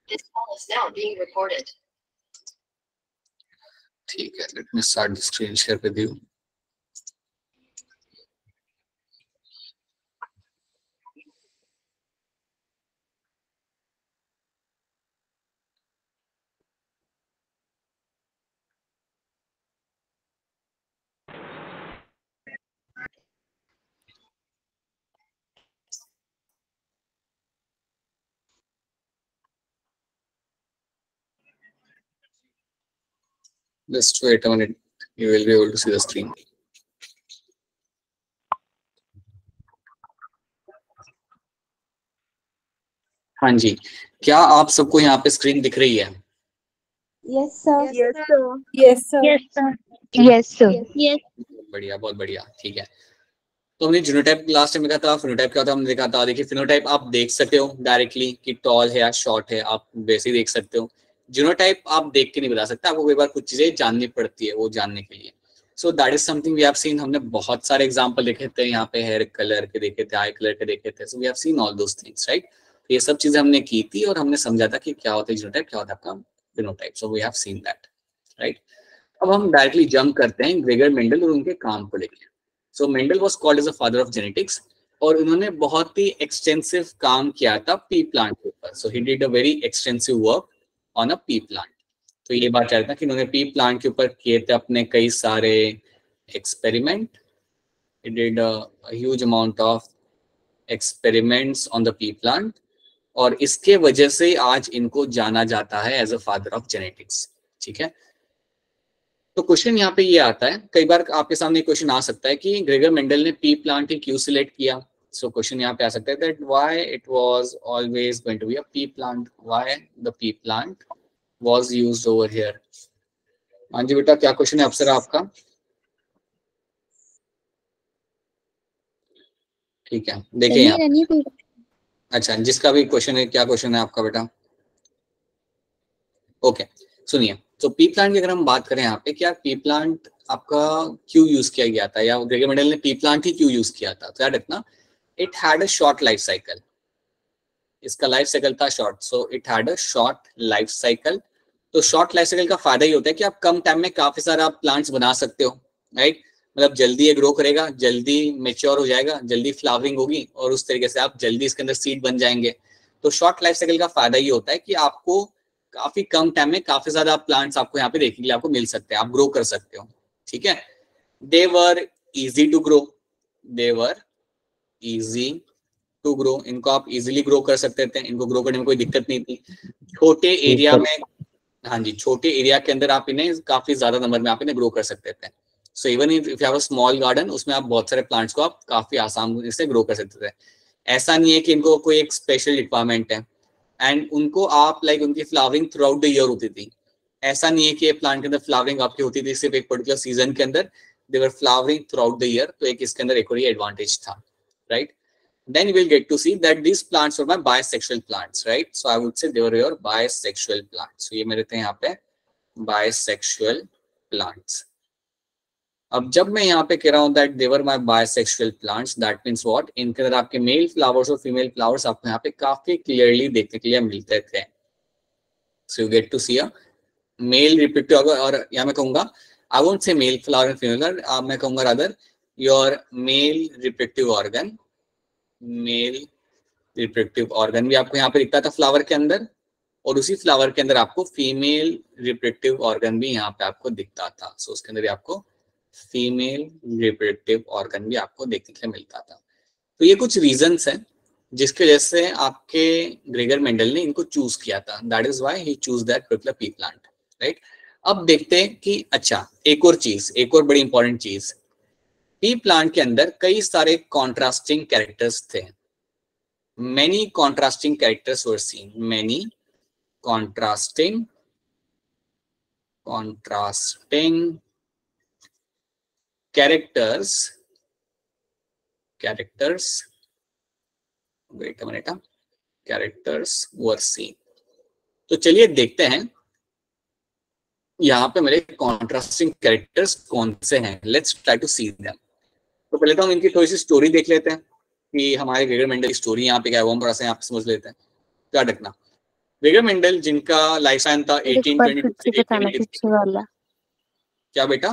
This call is now being recorded. ठीक है, let me start the screen share with you. Just wait a minute, you will be able to see the screen. हाँ जी, क्या आप सबको यहाँ पे screen दिख रही है? Yes sir. Yes sir. Yes sir. Yes sir. Yes sir. Yes. बढ़िया, बहुत बढ़िया, ठीक है। तो हमने जीनोटाइप लास्ट टाइम देखा था, फिनोटाइप क्या था हमने देखा था। देखिए फिनोटाइप आप देख सकते हो डायरेक्टली कि टॉल है या शॉर्ट है, आप वैसे ही देख सकते हो। जीनोटाइप आप देख के नहीं बता सकते, आपको कई बार कुछ चीजें जाननी पड़ती है वो जानने के लिए। So that is something we have seen. हमने बहुत सारे एग्जांपल देखे थे, यहाँ पे हेयर कलर के देखे थे, आई कलर के देखे थे। So we have seen all those things, right. ये सब चीजें हमने की थी और हमने समझा था कि क्या होता है जीनोटाइप, क्या होता है आपका phenotype. So we have seen that, right. अब हम डायरेक्टली जंप करते हैं ग्रेगर मेंडल और उनके काम को लेकर। So Mendel was called as a father of genetics और उन्होंने बहुत ही एक्सटेंसिव काम किया था पी प्लांट के ऊपर। So he did a very extensive work on a pea plant. तो ये बात चाहता कि उन्होंने पी प्लांट के ऊपर किए थे अपने कई सारे experiment. He did a huge amount of experiments on the pea plant और इसके वजह से आज इनको जाना जाता है as a father of genetics, ठीक है। तो क्वेश्चन यहाँ पे ये आता है, कई बार आपके सामने क्वेश्चन आ सकता है कि ग्रेगर मेंडल ने पी प्लांट ही क्यों सिलेक्ट किया। सो क्वेश्चन यहाँ पे आ सकता है that why it was always going to be a pea plant, why the pea plant was used over here. हाँ जी बेटा, क्या क्वेश्चन है अप्सरा आपका? ठीक है, देखिए यहाँ। अच्छा, जिसका भी क्वेश्चन है, क्या क्वेश्चन है आपका बेटा? ओके, सुनिए। तो पी प्लांट की अगर हम बात करें यहाँ पे, क्या पी प्लांट आपका क्यों यूज किया गया था, या ग्रेगर मेंडल ने पी प्लांट ही क्यों यूज किया था? तो याद रखना, it had a short life cycle. इसका लाइफ साइकिल था short, so it had a short life cycle. तो शॉर्ट लाइफ साइकिल का फायदा ये होता है कि आप कम टाइम में काफी सारा प्लांट्स बना सकते हो, राइट। मतलब जल्दी ये ग्रो करेगा, जल्दी मेच्योर हो जाएगा, जल्दी फ्लावरिंग होगी और उस तरीके से आप जल्दी इसके अंदर सीड बन जाएंगे। तो शॉर्ट लाइफ साइकिल का फायदा ये होता है कि आपको काफी कम टाइम में काफी ज्यादा प्लांट्स आपको यहाँ पे देखने के लिए आपको मिल सकते हैं, आप ग्रो कर सकते हो, ठीक है। They were easy to grow, they were easy to grow, इनको आप इजीली ग्रो कर सकते थे, इनको ग्रो करने में कोई दिक्कत नहीं थी। छोटे एरिया में, हाँ जी, छोटे एरिया के अंदर आप इन्हें काफी ज्यादा नंबर में आप इन्हें ग्रो कर सकते थे। So even if you have a small garden, उसमें आप बहुत सारे प्लांट्स को आप काफी आसानी से ग्रो कर सकते थे। ऐसा नहीं है कि इनको कोई एक स्पेशल रिक्वायरमेंट है एंड उनको आप लाइक उनकी flowering throughout the year होती थी। ऐसा नहीं है कि प्लांट के अंदर फ्लावरिंग आपकी होती थी सिर्फ एक पर्टिकुलर सीजन के अंदर, they were flowering throughout the year. तो एक इसके अंदर एक और एडवांटेज था, right. Then you will get to see that these plants were my bisexual plants, right? So I would say they were your bisexual plants. So ये मेरे थे यहाँ पे bisexual plants. अब जब मैं यहाँ पे कह रहा हूँ that they were my bisexual plants, that means what? इनके अंदर आपके मेल फ्लावर्स और फीमेल फ्लावर्स आपको यहाँ पे काफी क्लियरली देखने के लिए मिलते थे। So you get to see a male reproductive organ, और यहाँ मैं कहूँगा I won't say male flower and female, मैं कहूँगा rather your male reproductive organ, male reproductive organ भी आपको यहाँ पे दिखता था फ्लावर के अंदर, और उसी फ्लावर के अंदर आपको फीमेल रिप्रोडक्टिव ऑर्गन भी यहाँ पे आपको दिखता था। सो उसके अंदर भी आपको फीमेल रिप्रोडक्टिव ऑर्गन भी आपको देखने के लिए मिलता था। तो ये कुछ रीजंस हैं जिसकी वजह से आपके ग्रेगर मेंडल ने इनको चूज किया था। That is why he choose that particular pea plant, right. अब देखते हैं कि अच्छा एक और चीज, एक और बड़ी इंपॉर्टेंट चीज, पी प्लांट के अंदर कई सारे कॉन्ट्रास्टिंग कैरेक्टर्स थे। Many contrasting characters were seen. Many contrasting characters. Wait a minute. Characters were seen. तो चलिए देखते हैं यहाँ पे मेरे कॉन्ट्रास्टिंग कैरेक्टर्स कौन से हैं। Let's try to see them. तो पहले तो हम इनकी थोड़ी सी स्टोरी देख लेते हैं कि हमारे ग्रेगर मेंडल की स्टोरी यहाँ पे क्या है, वो हम थोड़ा सा यहाँ पे समझ लेते हैं। क्या रखना, ग्रेगर मेंडल जिनका लाइफ स्पैन था 1822 से 1886। वाला क्या बेटा?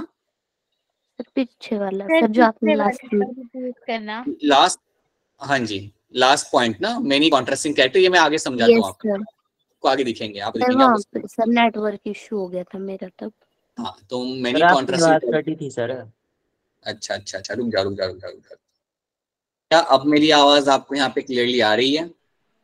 पीछे वाला सर जो आपने लास्ट करना लास्ट, हाँ जी लास्ट पॉइंट ना, मेनी कॉन्ट्रास्टिंग कैरेक्टर, ये मैं आगे समझाता हूँ आपको, आगे दिखेंगे आप दिखेंगे आपको। सर नेटवर्क इशू हो गया था मेरा तब। हाँ तो मेनी कॉन्ट्रास्टिंग थी सर। अच्छा अच्छा अच्छा, रुक जा। क्या अब मेरी आवाज आपको यहाँ पे क्लियरली आ रही है?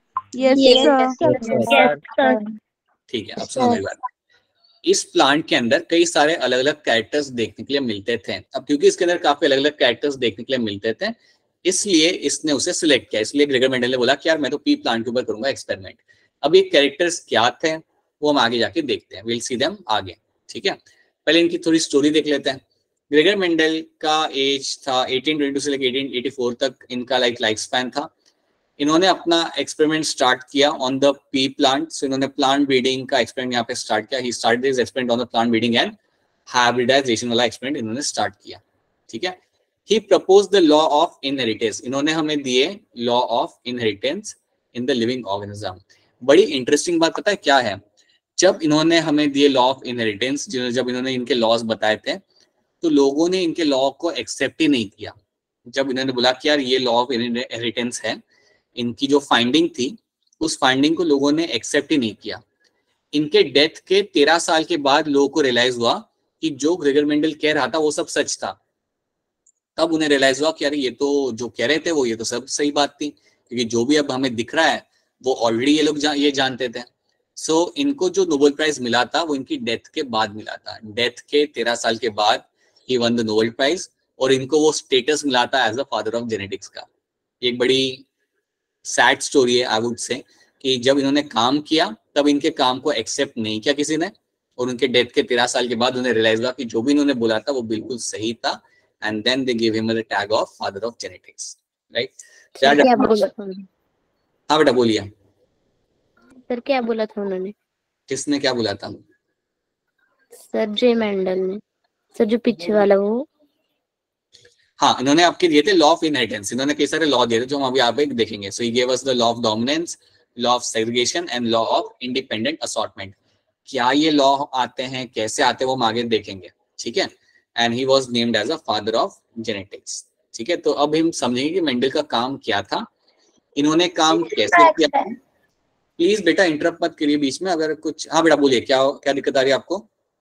Yes sir. ठीक है, अब सुनो मेरी बात। इस प्लांट के अंदर कई सारे अलग अलग कैरेक्टर्स देखने के लिए मिलते थे। अब क्योंकि इसके अंदर काफी अलग अलग कैरेक्टर्स देखने के लिए मिलते थे, इसलिए इसने उसे सिलेक्ट किया। इसलिए ग्रेगर मेंडल ने बोला कि यार मैं तो पी प्लांट के ऊपर करूंगा एक्सपेरिमेंट। अब ये कैरेक्टर्स क्या थे वो हम आगे जाके देखते हैं, विल सी देम आगे। ठीक है, पहले इनकी थोड़ी स्टोरी देख लेते हैं। ग्रेगर मेंडल का एज था 1822 से लेकर 1884 तक इनका लाइफ स्पैन था। इन्होंने अपना एक्सपेरिमेंट स्टार्ट किया on the pea plant. So इन्होंने प्लांट ब्रीडिंग का एक्सपेरिमेंट यहाँ पे स्टार्ट किया। He started his experiment on the plant breeding and hybridization वाला एक्सपेरिमेंट इन्होंने स्टार्ट किया। ठीक है, he propose the law of inheritance. इन्होंने हमें दिए law of inheritance in the living organism. बड़ी इंटरेस्टिंग बात पता है क्या है? जब इन्होंने हमें दिए लॉ ऑफ इनहेरिटेंस, जब इन्होंने इनके लॉज बताए थे, तो लोगों ने इनके लॉ को एक्सेप्ट ही नहीं किया। जब इन्होंने बोला कि यार ये लॉ ऑफ इनहेरिटेंस है, इनकी जो फाइंडिंग थी उस फाइंडिंग को लोगों ने एक्सेप्ट ही नहीं किया। इनके डेथ के 13 साल के बाद लोगों को रियलाइज हुआ कि जो ग्रेगर मेंडल कह रहा था वो सब सच था। तब उन्हें रियलाइज हुआ कि यार ये तो जो कह रहे थे वो ये तो सब सही बात थी, क्योंकि जो भी अब हमें दिख रहा है वो ऑलरेडी ये लोग ये जानते थे। सो इनको जो नोबेल प्राइज मिला था वो इनकी डेथ के बाद मिला था। डेथ के 13 साल के बाद he won the Nobel prize, और इनको वो स्टेटस मिला था as a father of genetics का। एक बड़ी सैड स्टोरी है आई वुड से, कि जब इन्होंने काम किया तब इनके काम को एक्सेप्ट नहीं किया किसी ने, और उनके डेथ के 13 साल के बाद उन्हें रियलाइज हुआ कि जो भी इन्होंने बोला था वो बिल्कुल सही था, and then they give him the tag of father of genetics. Right? हाँ बेटा बोलिए। सर क्या बोला था उन्होंने? किसने क्या बोला था? सर जे मेंडल ने। सर जो पीछे वाला वो, हाँ इन्होंने आपके दिए थे लॉ ऑफ इनहेरिटेंस। इन्होंने कई सारे लॉ दिए थे जो हम अभी आप देखेंगे। So he gave us the law of dominance, law of segregation and law of independent assortment. क्या ये लॉ आते हैं, कैसे आते हैं, वो हम आगे देखेंगे। ठीक है, and he was named as a father of genetics. ठीक है, तो अब हम समझेंगे कि मेंडल का काम क्या था, इन्होंने काम कैसे किया। प्लीज बेटा इंटरप्ट मत करिए बीच में अगर कुछ। हाँ बेटा बोलिए, क्या दिक्कत आ रही है आपको?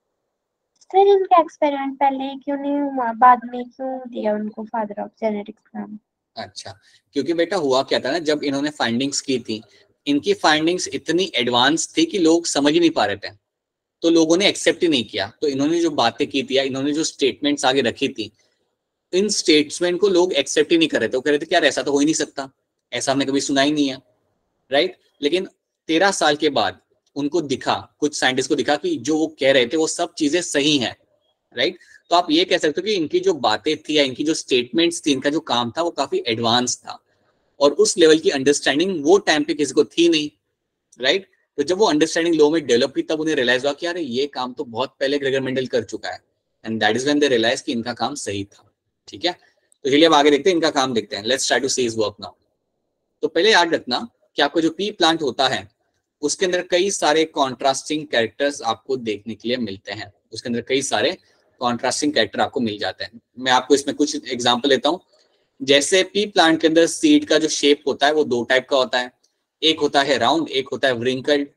सर इनका एक्सपेरिमेंट पहले क्यों नहीं हुआ, बाद में क्यों दिया उनको फादर ऑफ जेनेटिक्स नाम? अच्छा, क्योंकि बेटा हुआ क्या था ना, जब इन्होंने फाइंडिंग्स की थी, इनकी फाइंडिंग्स इतनी एडवांस थी कि लोग समझ ही नहीं पा रहे थे, तो लोगों ने एक्सेप्ट ही नहीं किया। तो इन्होंने जो बातें की थी या इन्होंने जो स्टेटमेंट्स आगे रखी थी, इन स्टेटमेंट को लोग एक्सेप्ट ही नहीं कर रहे थे। वो कह रहे थे कि यार ऐसा तो हो ही नहीं सकता, ऐसा हमने कभी सुना ही नहीं है। राइट? लेकिन 13 साल के बाद उनको दिखा, कुछ साइंटिस्ट को दिखा कि जो वो कह रहे थे वो सब चीजें सही हैं। राइट? तो आप ये कह सकते हो कि इनकी जो बातें थी या इनकी जो स्टेटमेंट्स थी, इनका जो काम था वो काफी एडवांस था, और उस लेवल की अंडरस्टैंडिंग वो टाइम पे किसी को थी नहीं। राइट? तो जब वो अंडरस्टैंडिंग लो में डेवलप की, तब उन्हें रियलाइज हुआ कि यार ये काम तो बहुत पहले ग्रेगर मेंडल कर चुका है, and that is when they realize कि इनका काम सही था। ठीक है, तो चलिए अब आगे देखते हैं, इनका काम देखते हैं। Let's try to see his work now. तो पहले याद रखना कि आपको जो पी प्लांट होता है उसके अंदर कई सारे कॉन्ट्रास्टिंग कैरेक्टर्स आपको देखने के लिए मिलते हैं। उसके अंदर कई सारे कॉन्ट्रास्टिंग कैरेक्टर आपको मिल जाते हैं। मैं आपको इसमें कुछ एग्जांपल लेता हूँ। जैसे पी प्लांट के अंदर सीड का जो शेप होता है वो दो टाइप का होता है, एक होता है राउंड, एक होता है व्रिंकल्ड।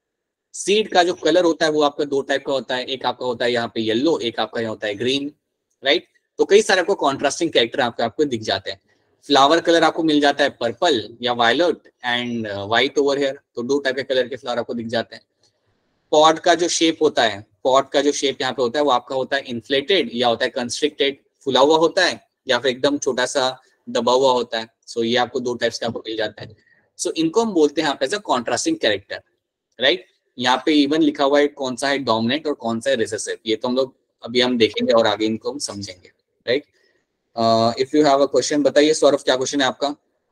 सीड का जो कलर होता है वो आपका दो टाइप का होता है, एक आपका होता है यहाँ पे येलो, एक आपका यहाँ होता है ग्रीन। राइट? तो कई सारे आपको कॉन्ट्रास्टिंग कैरेक्टर आपको दिख जाते हैं। फ्लावर कलर आपको मिल जाता है पर्पल या violet and white over here, तो दो टाइप के कलर के फ्लावर आपको दिख जाते हैं। पॉट का जो शेप होता है, पॉट का जो शेप यहाँ पे होता है वो आपका होता है इन्फ्लेटेड या होता है कंस्ट्रिक्टेड, फुला हुआ होता है, या फिर एकदम छोटा सा दबा हुआ होता है। सो ये आपको दो टाइप्स के आपको मिल जाता है। सो इनको हम बोलते हैं यहाँ पे as a contrasting character. Right? यहाँ पे इवन लिखा हुआ है कौन सा है डोमिनेंट और कौन सा है रिसेसिव, ये तो हम लोग अभी हम देखेंगे और आगे इनको हम समझेंगे। Right? If you have a question बताइए। सौरभ क्या क्वेश्चन है आपका?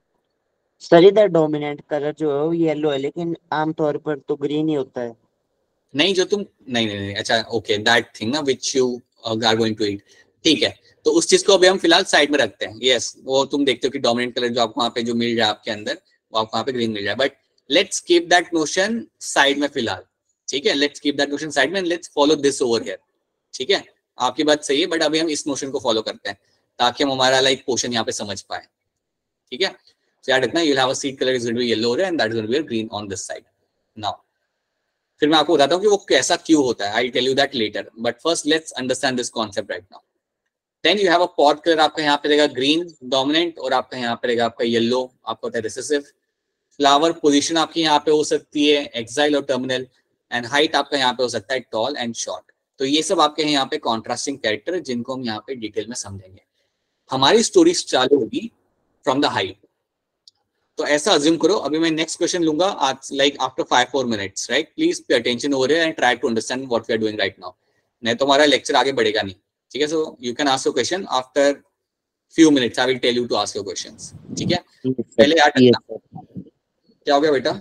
सर इधर डोमिनेंट कलर जो है वो येलो है, लेकिन आमतौर पर तो ग्रीन ही होता है। नहीं जो तुम नहीं, अच्छा ओके, दैट थिंग ना which you are going to eat. ठीक है, तो उस चीज को अभी हम फिलहाल साइड में रखते हैं। यस, वो तुम देखते हो कि डोमिनेंट कलर जो आपको वहाँ पे जो मिल रहा है आपके अंदर, वो आपको वहाँ पे ग्रीन मिल रहा है, but let's keep that notion side में फिलहाल, ठीक है, let's keep that notion side में, let's follow this over here, ठीक है, आपकी बात सही है, बट अभी हम इस नोशन को फॉलो करते हैं ताकि हम हमारा लाइक पोर्शन यहाँ पे समझ पाए, ठीक है। So याद रखना, you'll have a seed color is going to be yellow and that is going to be green on this side. Now, फिर मैं आपको बताता हूँ कि वो कैसा क्यों होता है. I'll tell you that later. But first, let's understand this concept right now. Then you have a pod color, आपका यहाँ पे रहेगा green dominant और आपका यहाँ पे रहेगा आपका yellow, आपका होता है recessive. Flower position आपकी यहाँ पे हो सकती है exile और terminal, and height आपका यहाँ पे हो सकता है tall and short. तो ये सब आपके यहाँ पे contrasting character है जिनको हम यहाँ पे डिटेल में समझेंगे. हमारी स्टोरी चालू होगी फ्रॉम द हाइट. तो ऐसा अज्यूम करो, अभी मैं नेक्स्ट क्वेश्चन लूंगा like after 5-4 minutes, right. Please pay attention over here and try to understand what we are doing right now. नहीं तो हमारा लेक्चर आगे बढ़ेगा नहीं, ठीक है. So you can ask your question after few minutes. I will tell you to ask your questions, ठीक है. पहले याद रखना, क्या हो गया बेटा,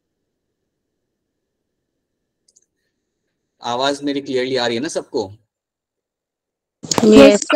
आवाज मेरी क्लियरली आ रही है ना सबको? यस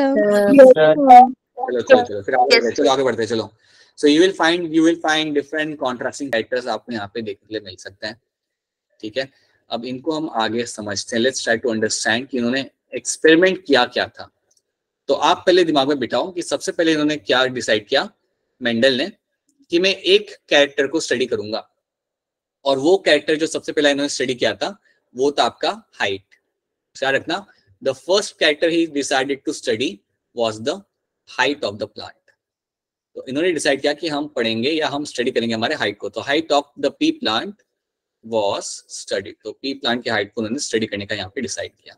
चलो फिर आगे बढ़ते हैं, चलो. So you will find different contrasting characters आपको यहाँ पे देखने के लिए मिल सकते हैं, ठीक है. अब इनको हम आगे समझते हैं. Let's try to understand कि इन्होंने एक्सपेरिमेंट किया क्या था. तो आप पहले दिमाग में बिठाओ कि सबसे पहले इन्होंने क्या डिसाइड किया मेंडल ने, कि मैं एक कैरेक्टर को स्टडी करूंगा, और वो कैरेक्टर जो सबसे पहले इन्होंने स्टडी किया था वो था आपका हाइट. याद रखना, the first character he decided to study was the height of the plant. तो इन्होंने डिसाइड किया कि हम पढ़ेंगे या हम स्टडी करेंगे हमारे हाइट को. तो height of the pea plant was studied. तो पी प्लांट की हाइट को उन्होंने स्टडी करने का यहाँ पे डिसाइड किया.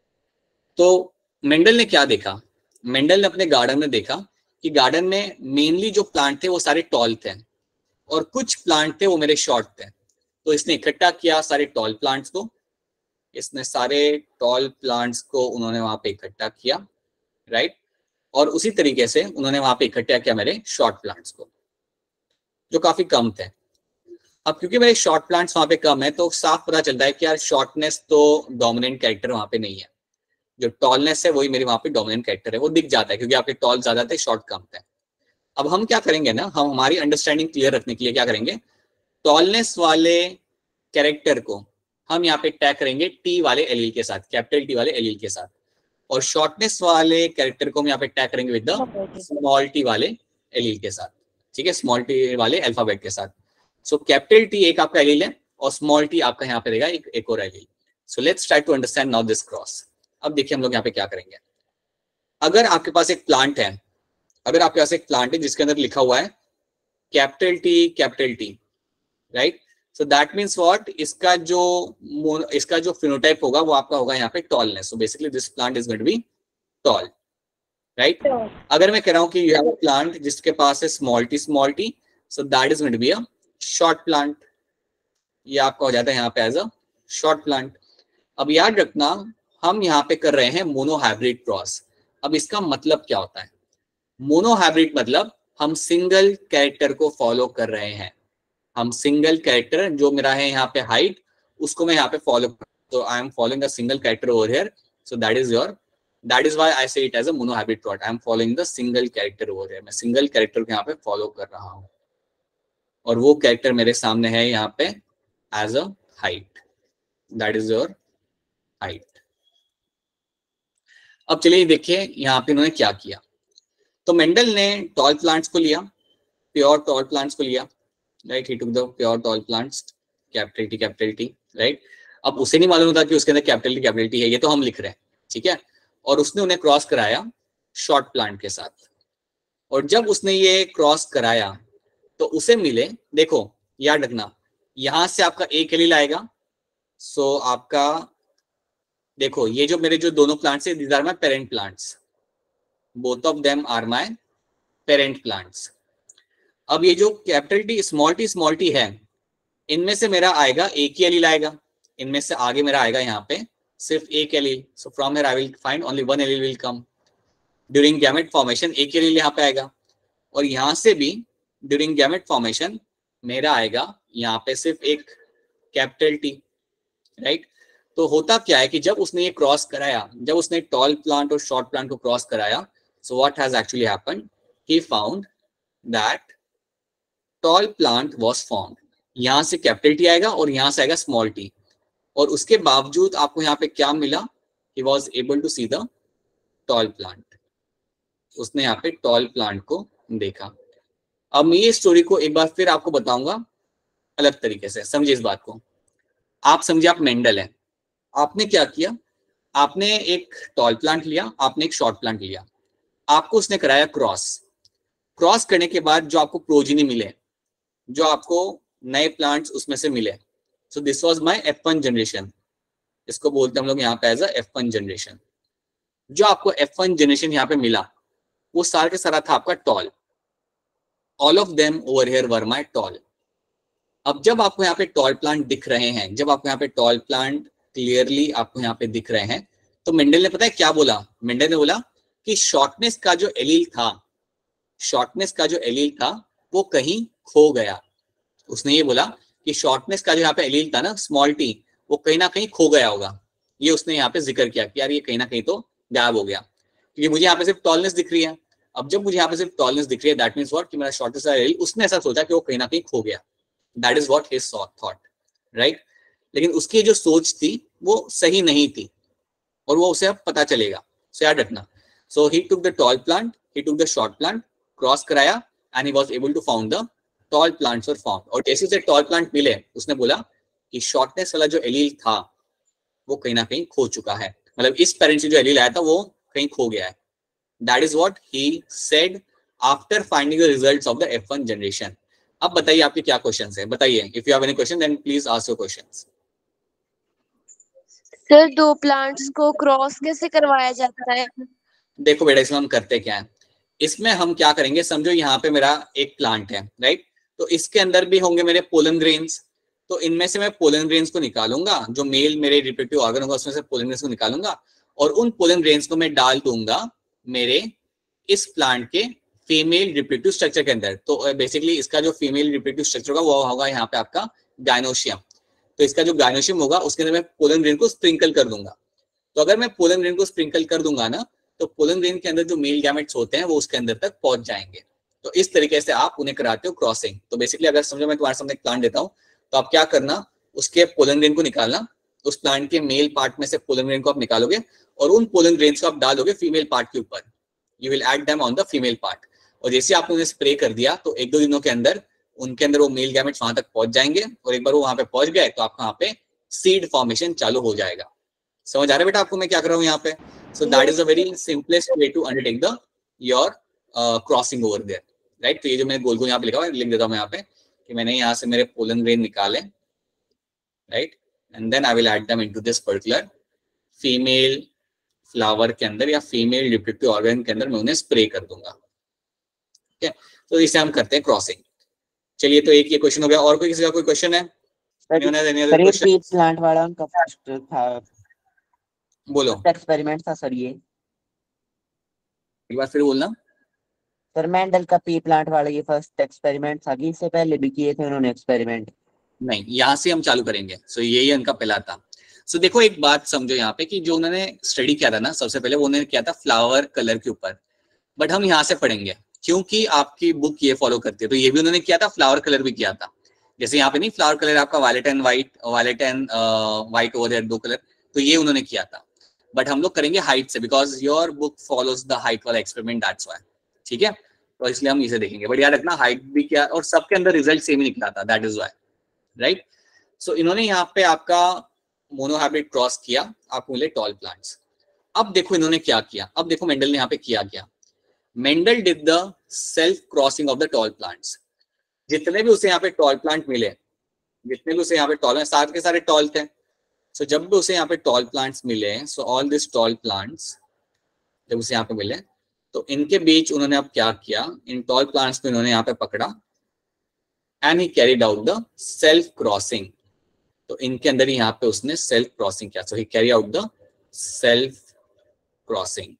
तो मेंडल ने क्या देखा, मेंडल ने अपने गार्डन में देखा कि गार्डन में मेनली जो प्लांट थे वो सारे टॉल थे और कुछ प्लांट थे वो मेरे शॉर्ट थे. तो इसने इकट्ठा किया सारे टॉल प्लांट्स को, इसने सारे टॉल प्लांट्स को उन्होंने वहां पे इकट्ठा किया, राइट. और उसी तरीके से उन्होंने वहां पे इकट्ठा किया मेरे शॉर्ट प्लांट्स को जो काफी कम थे. अब क्योंकि मेरे शॉर्ट प्लांट्स वहां पे कम है तो साफ पता चलता है कि यार शॉर्टनेस तो डोमिनेंट कैरेक्टर वहां पे नहीं है, जो टॉलनेस है वही मेरे वहां पे डोमिनेंट कैरेक्टर है. वो दिख जाता है क्योंकि आपके टॉल ज्यादा थे, शॉर्ट कम थे. अब हम क्या करेंगे ना, हम हमारी अंडरस्टैंडिंग क्लियर रखने के लिए क्या करेंगे, टॉलनेस वाले कैरेक्टर को हम यहाँ पे टैग करेंगे टी वाले एलील के साथ, कैपिटल टी वाले एलील के साथ, और शॉर्टनेस वाले कैरेक्टर को हम यहाँ पे टैग करेंगे विद द स्मॉल टी वाले एलील के साथ, ठीक है, स्मॉल टी वाले अल्फाबेट के साथ. सो कैपिटल टी एक आपका एलील है और स्मॉल टी आपका यहाँ पे रहेगा एक और allele. So let's try to understand now this cross. अब देखिए हम लोग यहाँ पे क्या करेंगे. अगर आपके पास एक प्लांट है, अगर आपके पास एक प्लांट है जिसके अंदर लिखा हुआ है capital T, right. So that means what? इसका जो फिनोटाइप होगा वो आपका होगा यहाँ पे tallness. So basically this plant is going to be tall, right? अगर मैं कह रहा हूँ कि you have a plant जिसके पास है small t, so that is going to be a short plant. ये आपका हो जाता है यहाँ पे as a short plant. अब याद रखना, हम यहाँ पे कर रहे हैं मोनोहाइब्रिड क्रॉस. अब इसका मतलब क्या होता है? मोनोहाइब्रिड मतलब हम सिंगल कैरेक्टर को फॉलो कर रहे हैं. हम सिंगल कैरेक्टर जो मेरा है यहाँ पे हाइट, उसको मैं यहाँ पे फॉलो. तो I am following a single character over here. So that is why I say it as a monohybrid plot. I am following the single character over here. मैं सिंगल कैरेक्टर को यहाँ पे follow कर रहा हूँ और वो कैरेक्टर मेरे सामने है यहाँ पे as a height. That is your height. अब चलिए देखिए यहाँ पे इन्होंने क्या किया. तो मेंडल ने टॉल प्लांट्स को लिया, प्योर टॉल प्लांट्स को लिया, right. He took the pure tall plants, capital T, right. अब उसे नहीं मालूम था कि उसके अंदर कैपिटल टी है, ये तो हम लिख रहे हैं, ठीक है. और उसने उन्हें क्रॉस कराया शॉर्ट प्लांट के साथ. और जब उसने ये क्रॉस कराया तो उसे मिले, देखो याद रखना, यहां से आपका एक एलील आएगा. सो आपका देखो ये जो मेरे जो दोनों प्लांट्स है, these are my parent plants. Both of them are my parent plants. अब ये जो कैपिटल टी स्मॉल टी है, इनमें से मेरा आएगा एक ही एलील आएगा. इनमें से आगे मेरा आएगा यहाँ पे सिर्फ एक allele. So from here I will find only one allele will come. During gamete formation एक एलील यहाँ पे आएगा, और यहाँ से भी ड्यूरिंग गैमेट फॉर्मेशन मेरा आएगा यहाँ पे सिर्फ एक कैपिटल टी, राइट. तो होता क्या है कि जब उसने ये क्रॉस कराया, जब उसने टॉल प्लांट और शॉर्ट प्लांट को क्रॉस कराया, so what has actually happened, he found that tall plant was formed. यहाँ से कैपिटल टी आएगा और यहाँ से आएगा स्मॉल टी, और उसके बावजूद आपको यहाँ पे क्या मिला, he was able to see the tall plant, उसने यहाँ पे टॉल प्लांट को देखा। अब मैं ये स्टोरी को एक बार फिर आपको बताऊंगा अलग तरीके से, समझिए इस बात को। आप समझिए आप मेंडल है, आपने क्या किया, आपने एक टॉल प्लांट लिया, आपने एक शॉर्ट प्लांट लिया, आपको उसने कराया क्रॉस करने के बाद जो आपको प्रोजिनी मिले, जो आपको नए प्लांट्स उसमें से मिले, so this was my F1 generation, इसको बोलते हैं हम लोग यहाँ पे एज अ F1 जनरेशन। जो आपको F1 जनरेशन यहाँ पे मिला वो सारा के सारा था आपका tall, all of them over here were my tall. अब जब आपको यहाँ पे टॉल प्लांट दिख रहे हैं, जब आपको यहाँ पे टॉल प्लांट क्लियरली आपको यहाँ पे दिख रहे हैं, तो मेंडल ने पता है क्या बोला, मेंडल ने बोला कि शॉर्टनेस का जो एलील था, शॉर्टनेस का जो एलील था वो कहीं खो गया। उसने ये बोला कि शॉर्टनेस का जो यहाँ पे एलील था ना, स्मॉल टी, वो कहीं ना कहीं खो गया होगा। ये उसने यहाँ पे जिक्र किया कि यार ये कहीं ना कहीं तो गायब हो गया, क्योंकि मुझे यहाँ पे सिर्फ टॉलनेस दिख रही है। अब जब मुझे यहाँ पे सिर्फ टॉलनेस दिख रही है, दैट मीन्स व्हाट कि मेरा शॉर्टनेस का एलील, उसने ऐसा सोचा कि वो कहीं ना कहीं खो गया। That is what his thought, right. लेकिन उसकी जो सोच थी वो सही नहीं थी, और वो उसे अब पता चलेगा, सो याद रखना। So he took the tall plant, he took the short plant, cross कराया, and he was able to found the tall plants were found. और जैसे उसे टॉल प्लांट मिले, उसने बोला कि शॉर्टनेस वाला जो एलील था वो कहीं ना कहीं खो चुका है, मतलब इस पेरेंट से जो एलील आया था वो कहीं खो गया है। That is what he said after finding the results of the F1 generation. अब बताइए आपके क्या क्वेश्चंस है, बताइए। If you have any question then please ask your questions. Sir दो प्लांट्स को क्रॉस कैसे करवाया जाता है? देखो बेटा, इसमें हम करते क्या है, इसमें हम क्या करेंगे, समझो यहाँ पे मेरा एक प्लांट है, राइट, तो इसके अंदर भी होंगे मेरे पोलन ग्रेन्स, तो इनमें से मैं पोलन ग्रेन्स को निकालूंगा, जो मेल मेरे रिप्रोडक्टिव ऑर्गन होगा उसमें से पोलन ग्रेन्स को निकालूंगा, और उन पोलन ग्रेन्स को मैं डाल दूंगा मेरे इस प्लांट के फीमेल रिप्रोडक्टिव स्ट्रक्चर के अंदर। तो बेसिकली इसका जो फीमेल रिप्रोडक्टिव स्ट्रक्चर होगा वो होगा यहाँ पे आपका गायनोशियम। तो इसका जो गायनोशियम होगा उसके अंदर मैं पोलन ग्रेन को स्प्रिंकल कर दूंगा। तो अगर मैं पोलन ग्रेन को स्प्रिंकल कर दूंगा ना, तो पोलन ग्रेन के अंदर जो मेल गैमेट्स होते हैं वो उसके अंदर तक पहुंच जाएंगे। तो इस तरीके से आप उन्हें कराते हो क्रॉसिंग। तो बेसिकली अगर समझो मैं तुम्हारे सामने एक प्लांट देता हूँ, तो आप क्या करना, उसके पोलन ग्रेन को निकालना, उस प्लांट के मेल पार्ट में से पोलन ग्रेन को आप निकालोगे और उन पोलन ग्रेन्स को आप डालोगे फीमेल पार्ट के ऊपर। You will add them on the female part, और जैसे आपने उन्हें स्प्रे कर दिया तो एक दो दिनों के अंदर उनके अंदर वो मेल गैमेट्स वहां तक पहुंच जाएंगे, और एक बार वो वहां पे पहुंच गए तो आपका वहां पे सीड फॉर्मेशन चालू हो जाएगा। समझ आ रहा है बेटा आपको मैं क्या कर रहा हूँ यहाँ पे? So that is a very simplest way to undertake the your crossing over there, right. तो ये जो मैंने गोल गोल यहाँ पे लिखा हुआ है, लिख देता हूँ मैं यहाँ पे कि मैंने यहाँ से मेरे पोलन ग्रेन निकाले, right, and then I will add them into this particular female flower के अंदर या फीमेल रिप्रोडक्टिव ऑर्गन के अंदर मैं उन्हें स्प्रे कर दूंगा। ठीक है, तो इसे हम करते हैं क्रॉसिंग। चलिए, तो एक ये क्वेश्चन हो गया। और कोई किसी का कोई क्वेश्चन है? पीच प्लांट वाला उनका फर्स्ट था, बोलो एक्सपेरिमेंट था सर। ये एक बार फिर बोलना। सर मेंडल का पी प्लांट वाला ये फर्स्ट एक्सपेरिमेंट था कि इससे पहले भी किए थे उन्होंने एक्सपेरिमेंट? नहीं, यहाँ से हम चालू करेंगे। सो यही उनका पहला था। सो देखो एक बात समझो यहाँ पे कि जो उन्होंने स्टडी किया था ना, सबसे पहले वो उन्होंने किया था फ्लावर कलर के ऊपर, बट हम यहाँ से पढ़ेंगे क्योंकि आपकी बुक ये फॉलो करती है। तो ये भी उन्होंने किया था, फ्लावर कलर भी किया था। जैसे यहाँ पे नहीं, फ्लावर कलर आपका वायलेट एंड व्हाइट ओवर है, दो कलर, तो ये उन्होंने किया था। बट हम लोग करेंगे हाइट से, because your book follows the height वाला एक्सपेरिमेंट, दैट्स व्हाई। ठीक है, तो इसलिए हम इसे देखेंगे। बट याद रखना हाइट भी क्या, और सबके अंदर रिजल्ट सेम ही निकला था, that is why, right. So इन्होंने यहाँ पे आपका मोनोहाइब्रिड क्रॉस किया, आपको मिले टॉल प्लांट्स। अब देखो इन्होंने क्या किया, अब देखो मेंडल ने यहाँ पे किया क्या। Mendel did the self crossing of the tall plants. जितने भी उसे यहाँ पे टॉल प्लांट मिले, जितने भी उसे यहाँ पे टॉल, सारे के सारे टॉल थे। सो जब भी उसे यहाँ पे टॉल प्लांट्स मिले, so all this tall plants जब उसे यहाँ पे मिले, तो इनके बीच उन्होंने अब क्या किया, इन टॉल प्लांट्स को इन्होंने यहाँ पे पकड़ा and he carried out the self crossing. तो इनके अंदर ही यहाँ पे उसने सेल्फ क्रॉसिंग किया। So he carry out the self crossing.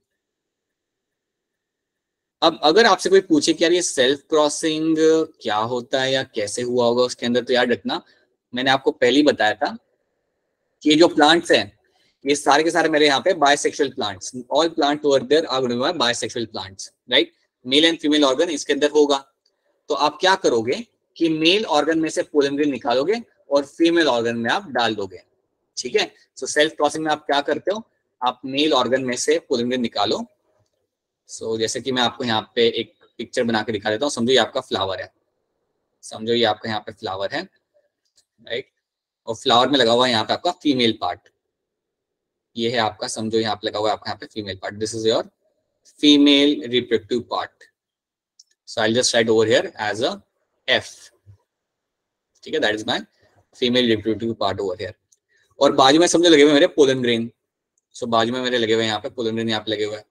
अब अगर आपसे कोई पूछे कि यार ये सेल्फ क्रॉसिंग क्या होता है या कैसे हुआ होगा उसके अंदर, तो याद रखना मैंने आपको पहले ही बताया था कि ये जो प्लांट्स हैं ये सारे के सारे मेरे यहाँ पे bisexual plants, all plant over there are going to be bisexual plants, right. Male and female organ इसके अंदर होगा। तो आप क्या करोगे कि मेल ऑर्गन में से पोलन ग्रेन निकालोगे और फीमेल ऑर्गन में आप डाल दोगे, ठीक है। सो सेल्फ क्रॉसिंग में आप क्या करते हो, आप मेल ऑर्गन में से पोलन ग्रेन निकालो। सो जैसे कि मैं आपको यहाँ पे एक पिक्चर बना के दिखा देता हूँ। समझो ये आपका फ्लावर है, समझो ये आपका यहाँ पे फ्लावर है, राइट, और फ्लावर में लगा हुआ है यहाँ पे आपका फीमेल पार्ट, ये है आपका, समझो यहाँ पे लगा हुआ है आपका यहाँ पे female part, this is your female reproductive part. So I just write over here as a F, ठीक है, that is my female reproductive part over here. और बाजू में समझो लगे हुए मेरे पोलन ग्रेन, सो बाजू में मेरे लगे हुए यहाँ पे पोलन ग्रेन, यहाँ पे लगे हुए हैं।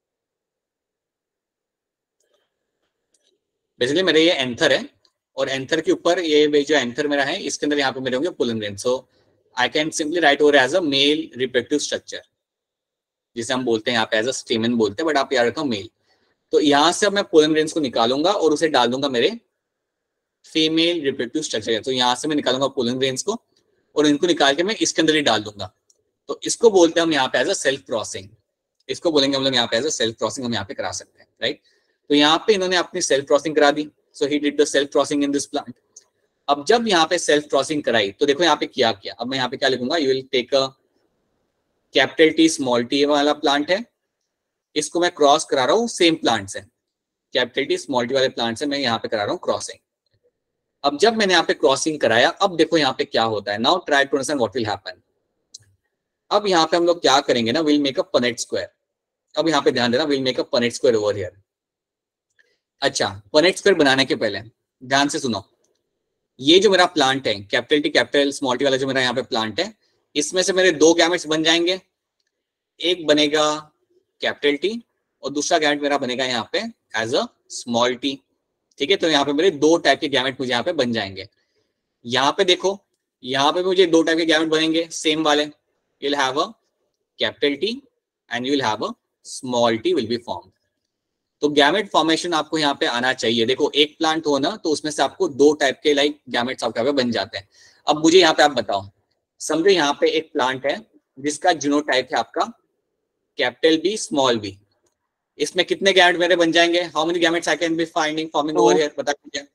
बेसिकली मेरे ये एंथर है और एंथर के ऊपर ये जो एंथर मेरा है इसके अंदर यहाँ पे मेरे होंगे pollen grain. So I can simply write over as a male reproductive structure, जिसे हम बोलते हैं यहाँ पे एज अ स्टेमन बोलते हैं, बट आप याद रखो मेल। तो यहाँ से अब मैं पोलन ग्रेन्स को निकालूंगा और उसे डाल दूंगा मेरे फीमेल रिप्रोडक्टिव स्ट्रक्चर। तो यहाँ से मैं निकालूंगा पोलन ग्रेन्स को और इनको निकाल के मैं इसके अंदर ही डाल दूंगा। तो इसको बोलते हैं हम यहाँ पे एज अ सेल्फ क्रॉसिंग, इसको बोलेंगे हम लोग यहाँ पे एज अ सेल्फ क्रॉसिंग, हम यहाँ पे करा सकते हैं, राइट। तो यहाँ पे इन्होंने अपनी सेल्फ क्रॉसिंग करा दी, so he did the self crossing in this plant. अब जब यहाँ पे सेल्फ क्रॉसिंग कराई तो देखो यहाँ पे क्या किया, अब मैं यहाँ पे क्या लिखूंगा, you will take a capital T small T वाला प्लांट है, इसको मैं क्रॉस करा रहा हूँ सेम प्लांट से, कैपिटल टी स्मॉल टी वाले प्लांट से मैं यहाँ पे करा रहा हूँ क्रॉसिंग। अब जब मैंने यहाँ पे क्रॉसिंग कराया, अब देखो यहाँ पे क्या होता है, now try to understand what will happen. अब यहाँ पे हम लोग क्या करेंगे ना, will make a Punnett square. अब यहाँ पे ध्यान देना, will make a Punnett square over here. अच्छा, पनेट स्क्वायर बनाने के पहले ध्यान से सुनो, ये जो मेरा प्लांट है capital T capital small T वाला जो मेरा यहाँ पे प्लांट है, इसमें से मेरे दो गैमेट्स बन जाएंगे, एक बनेगा कैपिटल टी और दूसरा गैमेट मेरा बनेगा यहाँ पे एज अ स्मॉल टी, ठीक है। तो यहाँ पे मेरे दो टाइप के गैमेट मुझे यहाँ पे बन जाएंगे। यहाँ पे देखो, यहाँ पे मुझे दो टाइप के गैमेट बनेंगे सेम वाले, you will have a capital T and you will have a small T will be formed. तो गैमेट फॉर्मेशन आपको यहाँ पे आना चाहिए। देखो एक प्लांट हो ना तो उसमें से आपको दो टाइप के लाइक गैमेट्स आपके यहाँ पे बन जाते हैं। अब मुझे यहाँ पे आप बताओ, समझो यहाँ पे एक प्लांट है जिसका जीनोटाइप है आपका कैपिटल बी स्मॉल बी, इसमें कितने गैमेट मेरे बन जाएंगे, how many gametes I can be finding forming over here, बता दीजिए।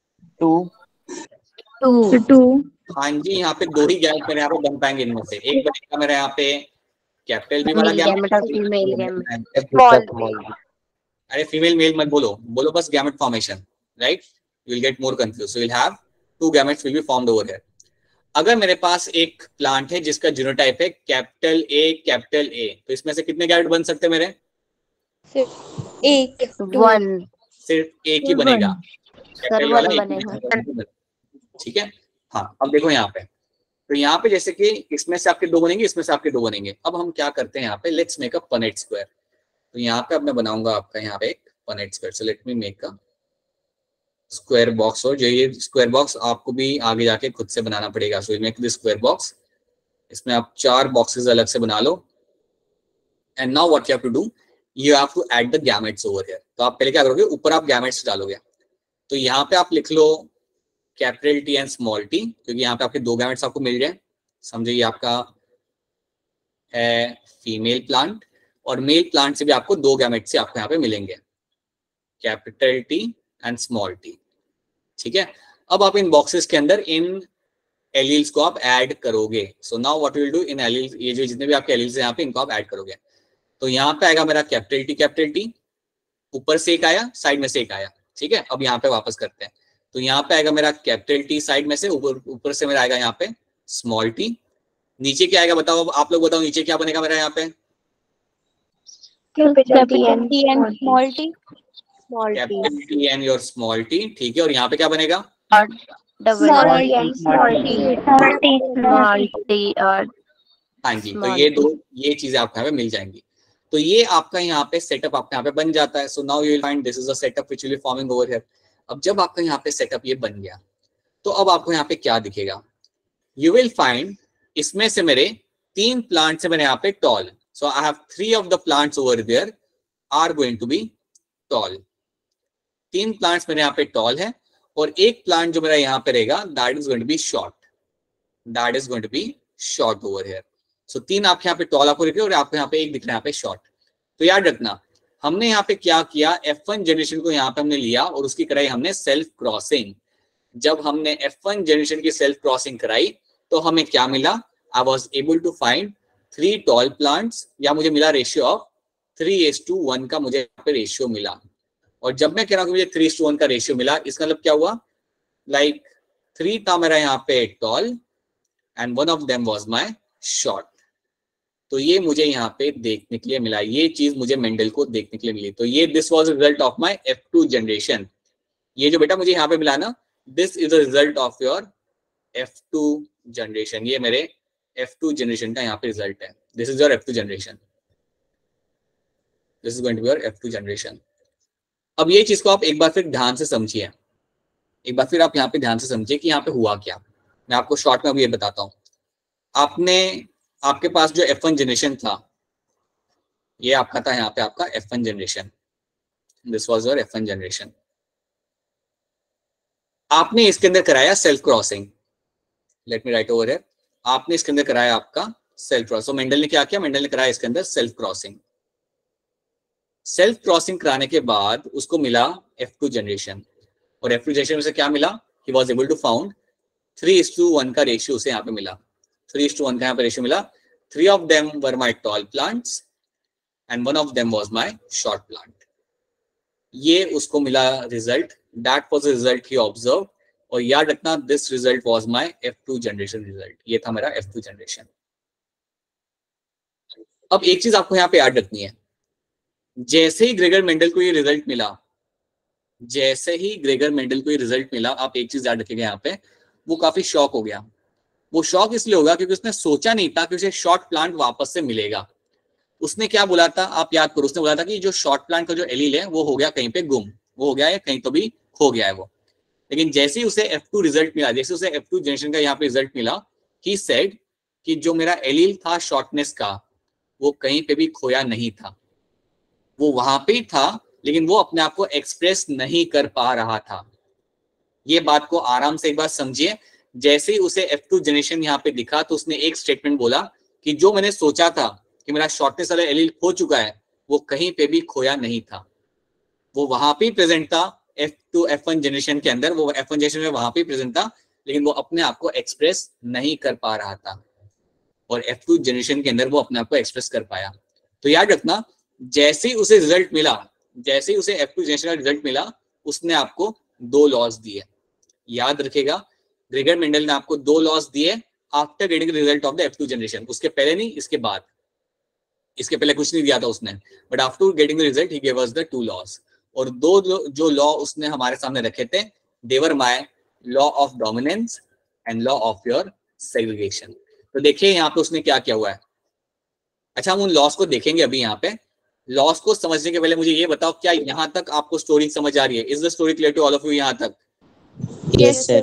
2 हाँ जी, यहाँ पे दो ही गैमेट मेरे यहाँ पे बन पाएंगे इनमें से, एक बनेगा मेरे यहाँ पे कैपिटल बी वाला मेल गैमेट और गैमेट, फीमेल गैमेट। स्मॉल अरे फीमेल मेल मत बोलो, बोलो बस gamete formation, right, you will get more confuse. So you will have two gametes will be formed over here. अगर मेरे पास एक प्लांट है जिसका जीनोटाइप है कैपिटल ए, तो इसमें से कितने गैमेट बन सकते हैं मेरे, एक 1 सिर्फ एक ही बनेगा, कैपिटल वाला एक बनेगा। बनेगा, ठीक है। हाँ, अब देखो यहाँ पे, तो यहाँ पे जैसे कि इसमें से आपके दो बनेंगे, इसमें से आपके दो बनेंगे। अब हम क्या करते हैं यहाँ पे, let's make a Punnett square. तो यहाँ पे अब मैं बनाऊंगा आपका यहाँ पे एक Punnett square. So let me make a square box, और जो ये स्क्वायर बॉक्स आपको भी आगे जाके खुद से बनाना पड़ेगा। So make this square box, इसमें आप 4 बॉक्सेस अलग से बना लो। And now what you have to do, you have to add the gametes over here. तो आप पहले क्या करोगे, ऊपर आप गैमेट्स डालोगे। तो यहाँ पे आप लिख लो capital T and small T, क्योंकि यहाँ पे आपके दो गैमेट्स आपको मिल जाए। समझो ये आपका है फीमेल प्लांट, और मेल प्लांट से भी आपको दो गैमेट से आपको यहाँ पे मिलेंगे, capital T and small T, ठीक है। अब आप इन बॉक्सेस के अंदर इन एलील्स को आप ऐड करोगे। So now what you will do, in alleles, ये जो जितने भी आपके एलील्स हैं यहाँ पे, इनको आप ऐड करोगे। तो यहाँ पे आएगा मेरा कैपिटल टी, ऊपर से एक आया, साइड में से एक आया, ठीक है। अब यहाँ पे वापस करते हैं, तो यहाँ पे आएगा मेरा कैपिटल टी साइड में से, ऊपर से मेरा आएगा यहाँ पे स्मॉल टी। नीचे क्या आएगा बताओ, आप लोग बताओ नीचे क्या बनेगा मेरा यहाँ पे, capital T and small T capital T and your small T, ठीक है। और यहाँ पे क्या बनेगा, स्मॉल टी और हाँ जी, तो ये दो ये चीजें आपको यहाँ पे मिल जाएंगी। तो ये आपका यहाँ पे सेटअप आपका यहाँ पे बन जाता है। So now you will find this is a setup which will be forming over here. अब जब आपका यहाँ पे सेटअप ये बन गया, तो अब आपको यहाँ पे क्या दिखेगा, यू विल फाइंड इसमें से मेरे 3 प्लांट्स है मेरे यहाँ पे tall. So I have 3 of the plants over there are going to be tall. 3 plants मेरे यहाँ पे टॉल है, और एक प्लांट जो मेरा यहाँ पे रहेगा that is going to be short, that is going to be short over here. So 3 आपके यहाँ पे टॉल आपको दिख रहे हैं, और आपको यहाँ पे एक दिख रहा है यहाँ पे शॉर्ट। तो याद रखना, हमने यहाँ पे क्या किया, F1 जनरेशन को यहाँ पे हमने लिया और उसकी कराई हमने सेल्फ क्रॉसिंग। जब हमने F1 जनरेशन की सेल्फ क्रॉसिंग कराई तो हमें क्या मिला, I was able to find 3 tall plants, या मुझे मिला रेशियो ऑफ 3:1 का मुझे यहाँ पे रेशियो मिला। और जब मैं कह रहा हूँ कि मुझे 3:1 का रेशियो मिला, इसका मतलब क्या हुआ, लाइक 3 था मेरा यहाँ पे tall and 1 of them was my short. तो ये मुझे यहाँ पे देखने के लिए मिला, ये चीज मुझे मेंडल को देखने के लिए मिली। तो ये this was result of my F2 generation. ये जो बेटा मुझे यहाँ पे मिला ना, this is the result of your F2 generation. ये मेरे F2 जनरेशन का यहाँ पे रिजल्ट है। This is your F2 generation, this is going to be your F2 generation. अब ये चीज को आप एक बार फिर ध्यान से समझिए, एक बार फिर आप यहाँ पे ध्यान से समझिए कि यहाँ पे हुआ क्या। मैं आपको शॉर्ट में अभी ये बताता हूँ। आपके पास जो F1 जनरेशन था, ये आपका था यहाँ पे आपका F1 generation, this was your F1 generation. आपने इसके अंदर कराया self crossing, let me write over here, आपने इसके अंदर कराया आपका सेल्फ क्रॉसिंग। तो मेंडल ने क्या किया, मेंडल ने कराया इसके अंदर सेल्फ क्रॉसिंग। सेल्फ क्रॉसिंग कराने के बाद उसको मिला F2 जनरेशन, और F2 जनरेशन में से क्या मिला, he was able to found 3:1 का रेशियो उसे यहाँ पे मिला, 3:1 का यहाँ पे रेशियो मिला। 3 of them were my tall plants and 1 of them was my short plant. ये उसको मिला result, that was the result he observe. और याद रखना, this result was my F2 generation result, ये था मेरा F2 जनरेशन। अब एक चीज आपको यहाँ पे याद रखनी है, जैसे ही ग्रेगर मेंडल को ये रिजल्ट मिला, जैसे ही ग्रेगर मेंडल को ये रिजल्ट मिला, आप एक चीज याद रखिएगा यहाँ पे, वो काफी शॉक हो गया। वो शॉक इसलिए होगा क्योंकि उसने सोचा नहीं था कि उसे शॉर्ट प्लांट वापस से मिलेगा। उसने क्या बोला था, आप याद करो, उसने बोला था कि जो शॉर्ट प्लांट का जो एलील है वो हो गया कहीं पे गुम, वो हो गया है कहीं तो भी खो गया है वो। लेकिन जैसे ही उसे F2 रिजल्ट मिला, जैसे उसे F2 जनरेशन का यहाँ पे रिजल्ट मिला, ही सेड कि जो मेरा एलील था शॉर्टनेस का, वो कहीं पे भी खोया नहीं था, वो वहां पे ही था, लेकिन वो अपने आप को एक्सप्रेस नहीं कर पा रहा था। ये बात को आराम से एक बार समझिए। जैसे ही उसे F2 जनरेशन यहाँ पे दिखा, तो उसने एक स्टेटमेंट बोला कि जो मैंने सोचा था कि मेरा शॉर्टनेस वाला एलील खो चुका है, वो कहीं पे भी खोया नहीं था, वो वहां पे प्रेजेंट था। F1 जनरेशन के अंदर, वो F1 जनरेशन में वहां पे प्रेजेंट था, लेकिन वो अपने आप को एक्सप्रेस नहीं कर पा रहा था, और F2 जनरेशन के अंदर वो अपने आप को एक्सप्रेस कर पाया। तो याद रखना, जैसे ही उसे रिजल्ट मिला, जैसे ही उसे F2 जनरेशन का रिजल्ट मिला, उसने आपको 2 लॉज दिए। याद रखेगा, ग्रेगर मेंडल ने आपको 2 लॉज दिए after getting the result of the F2 generation. उसके पहले नहीं, इसके बाद, इसके पहले कुछ नहीं दिया था उसने, but after getting the result he give us the 2 laws. और 2 जो लॉ उसने हमारे सामने रखे थे, they were my law of dominance and law of your segregation. तो देखिए यहाँ पे उसने क्या किया हुआ है। अच्छा, हम उन लॉस को देखेंगे अभी। यहाँ पे लॉस को समझने के पहले मुझे ये बताओ, क्या यहाँ तक आपको स्टोरी समझ आ रही है? Is the story clear to all of you यहाँ तक? Yes sir.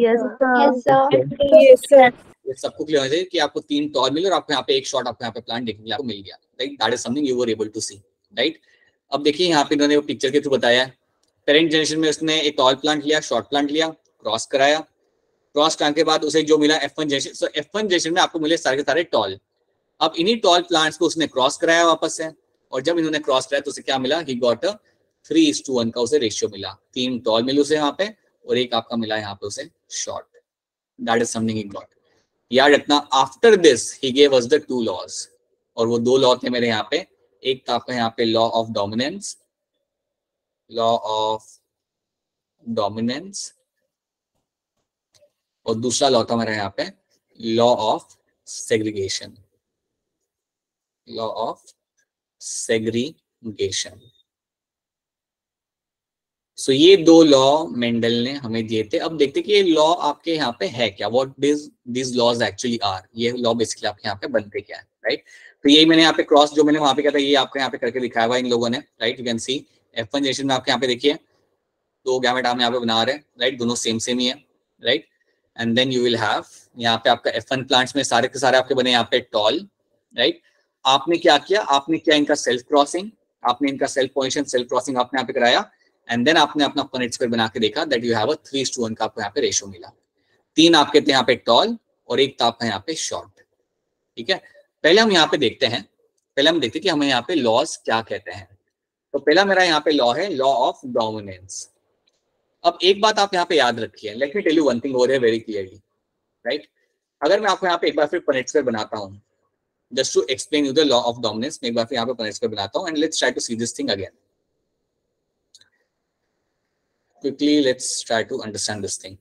ये सबको क्लियर होना चाहिए कि आपको 3 टॉल मिले और आपको यहाँ पे एक शॉट आपको यहाँ पे प्लांट देखने के लिए आपको मिल गया, right? That is something you were able to see, right? अब देखिए यहाँ पे इन्होंने वो पिक्चर के थ्रू बताया है। पेरेंट जनरेशन में उसने एक टॉल प्लांट लिया, शॉर्ट प्लांट लिया, क्रॉस कराया, क्रॉस कराने के बाद उसे जो मिला F1 जनरेशन। सो F1 जनरेशन में आपको मिले सारे के सारे टॉल। अब इन्हीं टॉल प्लांट्स को उसने क्रॉस कराया वापस से, और जब इन्होंने क्रॉस कराया तो उसे क्या मिला, ही गॉट अ 3:1 का उसे रेशियो मिला। 3 टॉल मिले उसे यहाँ पे, और एक आपका मिला यहाँ पे उसे short. That is something he got. याद रखना, after this he gave us the 2 laws, और वो 2 लॉ थे मेरे यहाँ पे। एक था आपका यहाँ पे law of dominance, law of dominance, और दूसरा लॉ था मेरा यहाँ पे law of segregation, law of segregation. So ये 2 लॉ मेंडल ने हमें दिए थे। अब देखते कि ये लॉ आपके यहाँ पे है क्या, what this laws actually are. ये लॉ बेसिकली आपके यहाँ पे बनते क्या है, राइट? तो यही मैंने यहाँ पे क्रॉस जो मैंने वहां पे किया था, ये आपके यहाँ पे करके दिखाया हुआ इन लोगों ने, right? You can see F1 generation में आपके यहाँ पे देखिए 2 गैमेट हम यहाँ पे बना रहे हैं, राइट? दोनों सेम ही है, right? And then you will have यहाँ पे आपका F1 प्लांट्स में सारे के सारे आपके बने यहाँ पे टॉल, राइट? आपने क्या किया, आपने किया इनका सेल्फ क्रॉसिंग, आपने इनका सेल्फ पोजीशन सेल्फ क्रॉसिंग आपने यहाँ पे कराया, एंड देन आपने अपना पनेट स्क्वायर बना के देखा दैट यू हैव अ 3:1 का आपको यहाँ पे रेशियो मिला। 3 आपके थे यहाँ पे टॉल, और एक था आपका यहाँ पे शॉर्ट, ठीक है? पहले हम यहाँ पे देखते हैं, पहले हम देखते हैं कि हमें यहाँ पे लॉज क्या कहते हैं। तो पहला मेरा यहाँ पे लॉ है लॉ ऑफ डोमिनेंस। अब एक बात आप यहाँ पे याद रखिए, let me tell you one thing over here very clearly, right. अगर मैं आपको यहाँ पे एक बार फिर पनेट स्क्वायर बनाता हूँ, just to explain you the law of dominance, मैं एक बार फिर यहाँ पे पनेट स्क्वायर बनाता हूँ, and let's try to see this thing again quickly, let's try to understand this thing.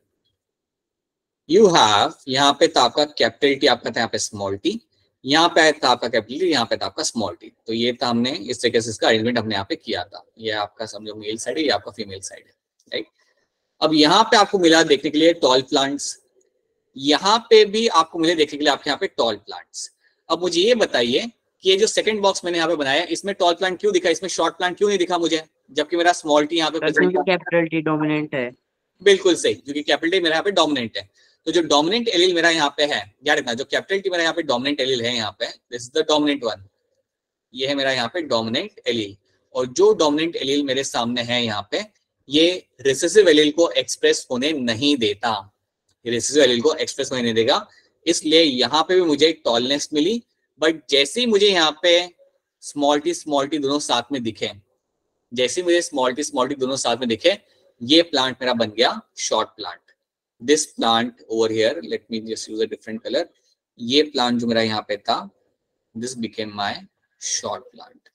You have, यहाँ पे था आपका कैपिटल टी, आपका था यहाँ पे स्मॉल टी, यहाँ पे था आपका कैपिटल टी, यहाँ पे था आपका स्मॉल टी। तो ये था, हमने इस तरीके से इसका अरेंजमेंट हमने यहाँ पे किया था। ये आपका समझो मेल साइड है, ये आपका फीमेल साइड है, राइट। अब यहाँ पे आपको मिला देखने के लिए टॉल प्लांट्स, यहाँ पे भी आपको मिले देखने के लिए आपके यहाँ पे टॉल प्लांट्स। अब मुझे ये बताइए कि ये जो सेकंड बॉक्स मैंने यहाँ पे बनाया, इसमें टॉल प्लांट क्यों दिखा, इसमें शॉर्ट प्लांट क्यों नहीं दिखा मुझे, जबकि मेरा स्मॉल टी यहाँ पे कैपिटल टी डोमिनेंट है। बिल्कुल सही, क्योंकि कैपिटल टी मेरा यहाँ पे डोमिनेंट है। तो जो डोमिनेंट एलील मेरा यहाँ पे है, याद रखना, जो कैपिटल टी मेरा यहाँ पे डोमिनेंट एलील है, यहाँ पे this is the dominant one, ये है मेरा यहाँ पे डोमिनेंट एलील। और जो डोमिनेंट एलील मेरे सामने है यहाँ पे, ये रिसेसिव एलील को एक्सप्रेस होने नहीं देता, रिसेसिव एलील को एक्सप्रेस होने नहीं देगा। इसलिए यहाँ पे भी मुझे टॉलनेस मिली, बट जैसे ही मुझे यहाँ पे स्मॉल टी दोनों साथ में दिखे, जैसे मुझे स्मॉल टी दोनों साथ में दिखे, ये प्लांट मेरा बन गया short plant. This plant over here, let me just use a different colour, ये प्लांट जो मेरा यहाँ पे था, this became my short plant,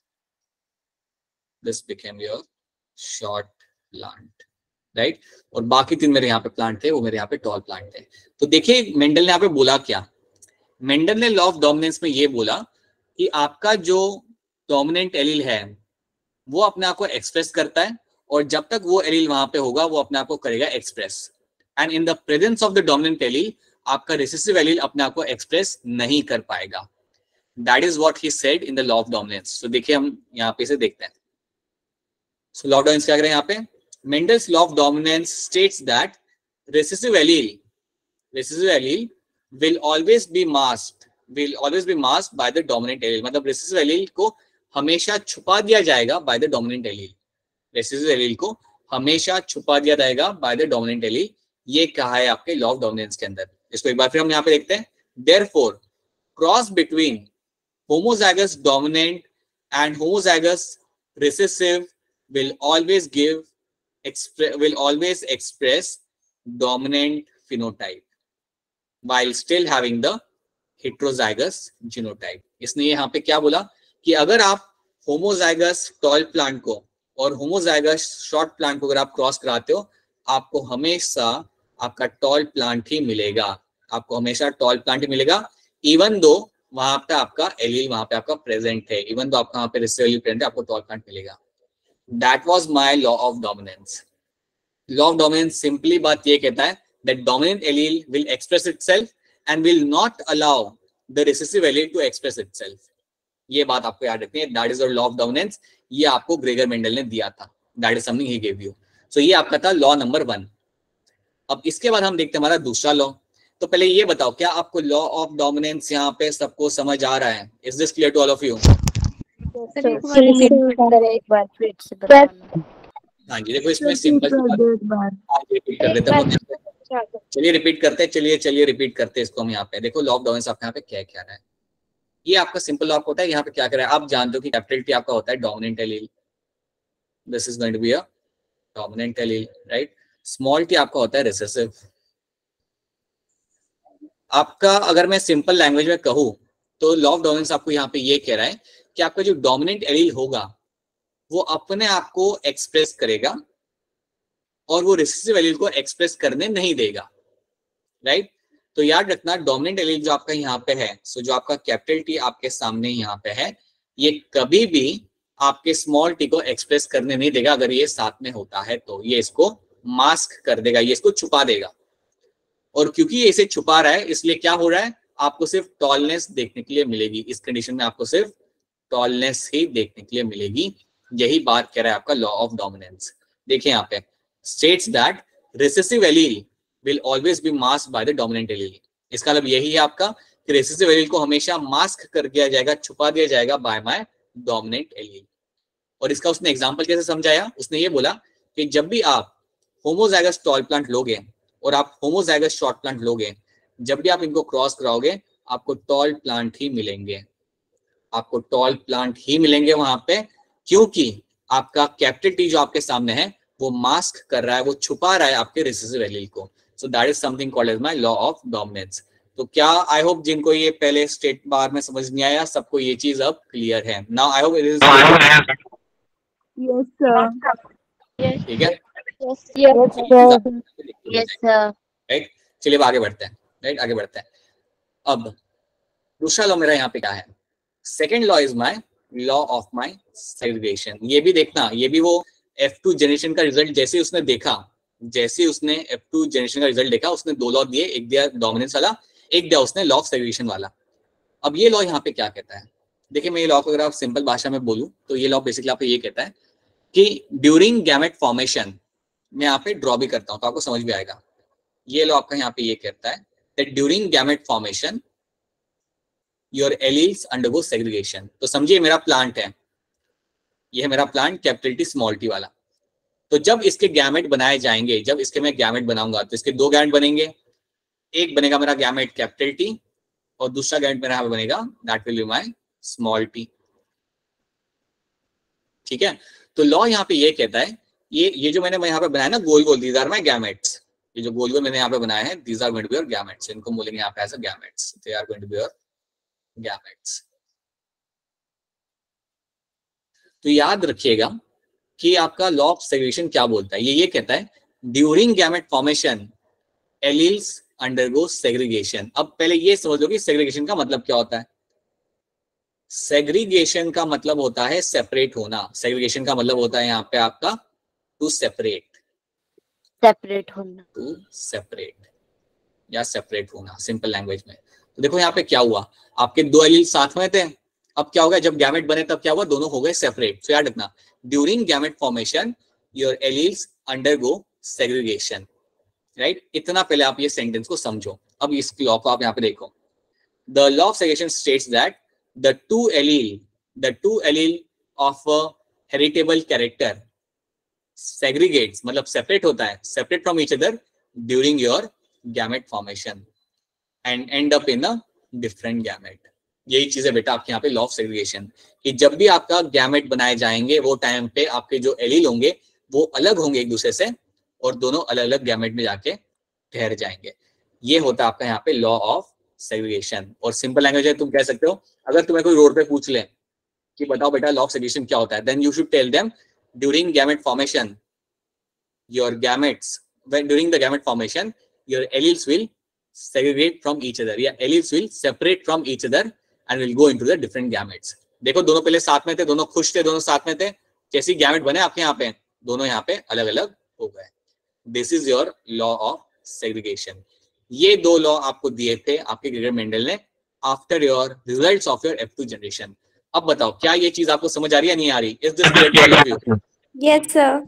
this became your short plant, right. और बाकी तीन मेरे यहाँ पे प्लांट थे, वो मेरे यहाँ पे टॉल प्लांट थे। तो देखिए मेंडल ने यहाँ पे बोला क्या, मेंडल ने लॉ ऑफ डोमिनेंस में ये बोला कि आपका जो डोमिनेंट एलील है वो अपने आप को एक्सप्रेस करता है, और जब तक वो एलील वहां पे होगा वो अपने आप को करेगा express, and in the presence of the dominant allele आपका रिसेसिव एलील अपने आप को एक्सप्रेस नहीं कर पाएगा। That is what he said in the law of dominance. तो देखिए हम यहाँ पे से देखते हैं। सो लॉ ऑफ डोमिनेंस क्या करें यहाँ पे, Mendel's law of dominance states that recessive allele will always be masked by the dominant allele। मतलब recessive allele को हमेशा छुपा दिया जाएगा by the dominant allele, recessive allele को हमेशा छुपा दिया जाएगा by the dominant allele। ये कहा है आपके लॉ ऑफ डोमिनेंस के अंदर। इसको एक बार फिर हम यहाँ पे देखते हैं। Therefore, cross between homozygous dominant and homozygous recessive will always express dominant phenotype while still having the heterozygous genotype। इसने यहाँ पे क्या बोला कि अगर आप होमोजाइगस टॉल प्लांट को और होमोजाइगस शॉर्ट प्लांट को अगर आप क्रॉस कराते हो, आपको हमेशा आपका टॉल प्लांट ही मिलेगा, आपको हमेशा टॉल प्लांट ही मिलेगा, इवन दो वहां पे आपका एलील वहां पे आपका प्रेजेंट है, इवन दो आपका वहां पे रिसेसिव एलील प्रेजेंट है, आपको टॉल प्लांट मिलेगा। That was my law of dominance. Law of dominance simply बात ये कहता है that dominant allele will express itself and will not allow the recessive allele to express itself। ये बात आपको याद रखनी है। That is the law of dominance। ये आपको ग्रेगर मेंडल ने दिया था। That is something he gave you। So ये आपका था लॉ नंबर 1। अब इसके बाद हम देखते हैं हमारा दूसरा लॉ। तो पहले ये बताओ, क्या आपको लॉ ऑफ डोमिनेंस यहाँ पे सबको समझ आ रहा है? Is this clear to all of you? हाँ जी, देखो इसमें सिंपल रिपीट कर देते हैं। चलिए रिपीट करते हैं, चलिए रिपीट करते हैं इसको हम यहाँ पे। देखो लॉ ऑफ डोमिनेंस आपके यहाँ पे क्या क्या रहा है, ये आपका सिंपल लॉ होता है। यहाँ पे क्या कर रहा है, आप जानते हो कि कैपिटल टी आपका होता है dominant allele, this is going to be a dominant allele, right. Small T आपका होता है रिसेसिव। आपका अगर मैं सिंपल लैंग्वेज में कहूँ तो लॉ ऑफ डोमिनेंस आपको यहाँ पे ये कह रहा है कि आपका जो डोमिनेंट एलील होगा वो अपने आप को एक्सप्रेस करेगा और वो रिसेसिव एलील को एक्सप्रेस करने नहीं देगा, राइट। तो याद रखना डोमिनेंट एलील जो आपका यहाँ पे है, सो जो आपका कैपिटल टी आपके सामने यहाँ पे है, ये कभी भी आपके स्मॉल टी को एक्सप्रेस करने नहीं देगा। अगर ये साथ में होता है तो ये इसको मास्क कर देगा, ये इसको छुपा देगा। और क्योंकि ये इसे छुपा रहा है इसलिए क्या हो रहा है, आपको सिर्फ टॉलनेस देखने के लिए मिलेगी। इस कंडीशन में आपको सिर्फ टॉलनेस ही देखने के लिए मिलेगी। यही बात कह रहा है आपका लॉ ऑफ डोमिनेंस। देखिए यहाँ पे states that recessive allele will always be masked by the dominant allele. इसका मतलब यही है आपका कि रिसेसिव एलील को हमेशा मास्क कर दिया जाएगा, छुपा दिया जाएगा बाय माय डोमिनेंट एलील। और इसका उसने एग्जांपल कैसे समझाया, उसने ये बोला कि जब भी आप होमोजाइगस टॉल प्लांट लोगे और आप होमोजाइगस शॉर्ट प्लांट लोगे, जब भी आप इनको क्रॉस कराओगे आपको टॉल प्लांट ही मिलेंगे, आपको टॉल प्लांट ही मिलेंगे वहां पे, क्योंकि आपका कैपिटल टी जो आपके सामने है वो मास्क कर रहा है, वो छुपा रहा है आपके रिसेसिव एलील को। So that is something called as my law of dominance. तो क्या आई होप जिनको ये पहले स्टेट बार में समझ नहीं आया सबको ये चीज अब क्लियर है। Now I hope it is yes sir. ठीक है, यस सर। राइट। चलिए अब आगे बढ़ते हैं, राइट आगे बढ़ते हैं। अब दूसरा लॉ मेरा यहाँ पे क्या है, second law is my law of my segregation. ये भी देखना, ये भी वो F2 जनरेशन का रिजल्ट जैसे उसने देखा, जैसे उसने F2 जनरेशन का रिजल्ट देखा उसने दो लॉ दिए, एक दिया डोमिनेंस वाला, एक दिया उसने लॉ ऑफ सेग्रीगेशन वाला। अब ये लॉ यहाँ पे क्या कहता है, देखिए मैं ये लॉ को अगर आप सिंपल भाषा में बोलूं तो ये लॉ बेसिकली आपको ये कहता है कि ड्यूरिंग गैमेट फॉर्मेशन, मैं यहाँ पे ड्रॉ भी करता हूँ तो आपको समझ भी आएगा। ये लॉ आपका यहाँ पे ये कहता है that during gamete formation your alleles undergo segregation. तो समझिए मेरा प्लांट है, ये है मेरा plant capital T small T वाला। तो जब इसके गैमेट बनाए जाएंगे, जब इसके मैं गैमेट बनाऊंगा तो इसके दो गैमेट बनेंगे, एक बनेगा मेरा गैमेट कैपिटल टी और दूसरा गैमेट मेरा यहाँ पे बनेगा that will be my small T. ठीक है, तो लॉ यहाँ पे ये कहता है, ये जो मैंने यहाँ पे बनाया ना गोल गोल, दीज आर माय गैमेट्स, ये जो गोल गोल मैंने यहाँ पे बनाया है these are going to be your gametes, इनको बोलेंगे यहाँ पे as a gametes, they are going to be your gametes. तो याद रखिएगा कि आपका लॉ ऑफ सेग्रीगेशन क्या बोलता है, ये कहता है during gamete formation alleles undergo segregation. अब पहले ये समझ लो कि सेग्रीगेशन का मतलब क्या होता है। सेग्रीगेशन का मतलब होता है सेपरेट होना, सेग्रीगेशन का मतलब होता है यहाँ पे आपका टू सेपरेट, सेपरेट होना, टू सेपरेट या सेपरेट होना सिंपल लैंग्वेज में। तो देखो यहाँ पे क्या हुआ, आपके दो एलील साथ में थे, अब क्या हो गया जब गैमेट बने तब क्या हुआ, दोनों हो गए सेपरेट। तो याद रखना during gamete formation your alleles undergo segregation, right. इतना पहले आप ये सेंटेंस को समझो। अब इस लॉ को आप यहाँ पे देखो, the law of segregation states that the two allele of a heritable character segregates, मतलब सेपरेट होता है, separate from each other during your gamete formation and end up in a different gamete। यही चीज है बेटा आपके यहाँ पे लॉ ऑफ सेग्रीगेशन, कि जब भी आपका गैमेट बनाए जाएंगे वो टाइम पे आपके जो एलील होंगे वो अलग होंगे एक दूसरे से और दोनों अलग अलग गैमेट में जाके ठहर जाएंगे। ये होता है आपका यहाँ पे लॉ ऑफ सेग्रीगेशन। और सिंपल लैंग्वेज है तुम कह सकते हो, अगर तुम्हें कोई रोड पे पूछ ले कि बताओ बेटा लॉ ऑफ सेग्रीगेशन क्या होता है, then you should tell them during gamete formation your gametes, when during the gamete formation your alleles will segregate from each other या alleles will separate from each other and will go into the different gametes. देखो दोनों पहले साथ में थे, दोनों खुश थे, दोनों साथ में थे, जैसे गैमेट बने आपके यहाँ पे दोनों यहाँ पे अलग अलग हो गए। This is your law of segregation. ये दो लॉ आपको दिए थे आपके ग्रेगर मेंडल ने after your results of your F2 generation. अब बताओ क्या ये चीज आपको समझ आ रही है नहीं आ रही? Is this clear to all of you? Yes sir.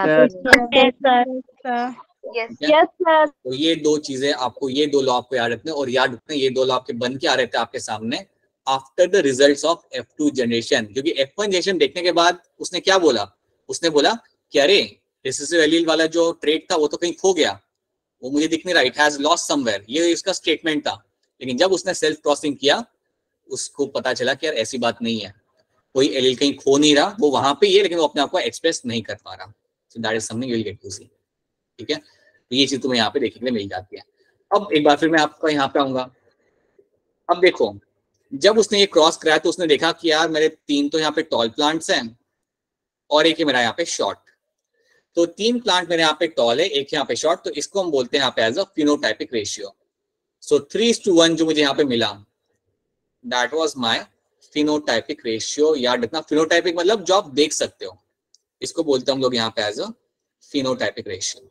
Yes sir. तो ये दो चीजें आपको, ये दो लॉ आपको याद रखने, और याद रखना ये दो लॉ आपके बन के आ रहे थे आपके सामने after the results of F2 generation. क्योंकि F1 जनरेशन देखने के बाद उसने क्या बोला, उसने बोला कि अरे रिसेसिव एलील वाला जो ट्रेट था वो तो कहीं खो गया, वो मुझे दिख नहीं रहा, इट हैज लॉस्ट समवेयर, ये इसका स्टेटमेंट था। लेकिन जब उसने सेल्फ क्रॉसिंग किया उसको पता चला कि यार ऐसी बात नहीं है, कोई एलील कहीं खो नहीं रहा, वो वहां पे ही है लेकिन वो अपने आप को एक्सप्रेस नहीं कर पा रहा। So that is something you will get to see. ठीक है, तो ये चीज तुम्हें यहाँ पे देखने के लिए मिल जाती है। अब एक बार फिर मैं आपका यहाँ पे आऊंगा। अब देखो जब उसने ये क्रॉस कराया तो उसने देखा कि यार मेरे तीन तो यहाँ पे टॉल प्लांट्स हैं और एक है मेरा यहाँ पे शॉर्ट। तो तीन प्लांट मेरे यहाँ पे टॉल है, एक यहाँ पे शॉर्ट, तो इसको हम बोलते हैं यहाँ पे as a phenotypic ratio. So 3:1 जो मुझे यहाँ पे मिला that was my phenotypic ratio. याद रखना फिनोटाइपिक मतलब जो आप देख सकते हो, इसको बोलते हैं हम लोग यहाँ पे as a phenotypic ratio,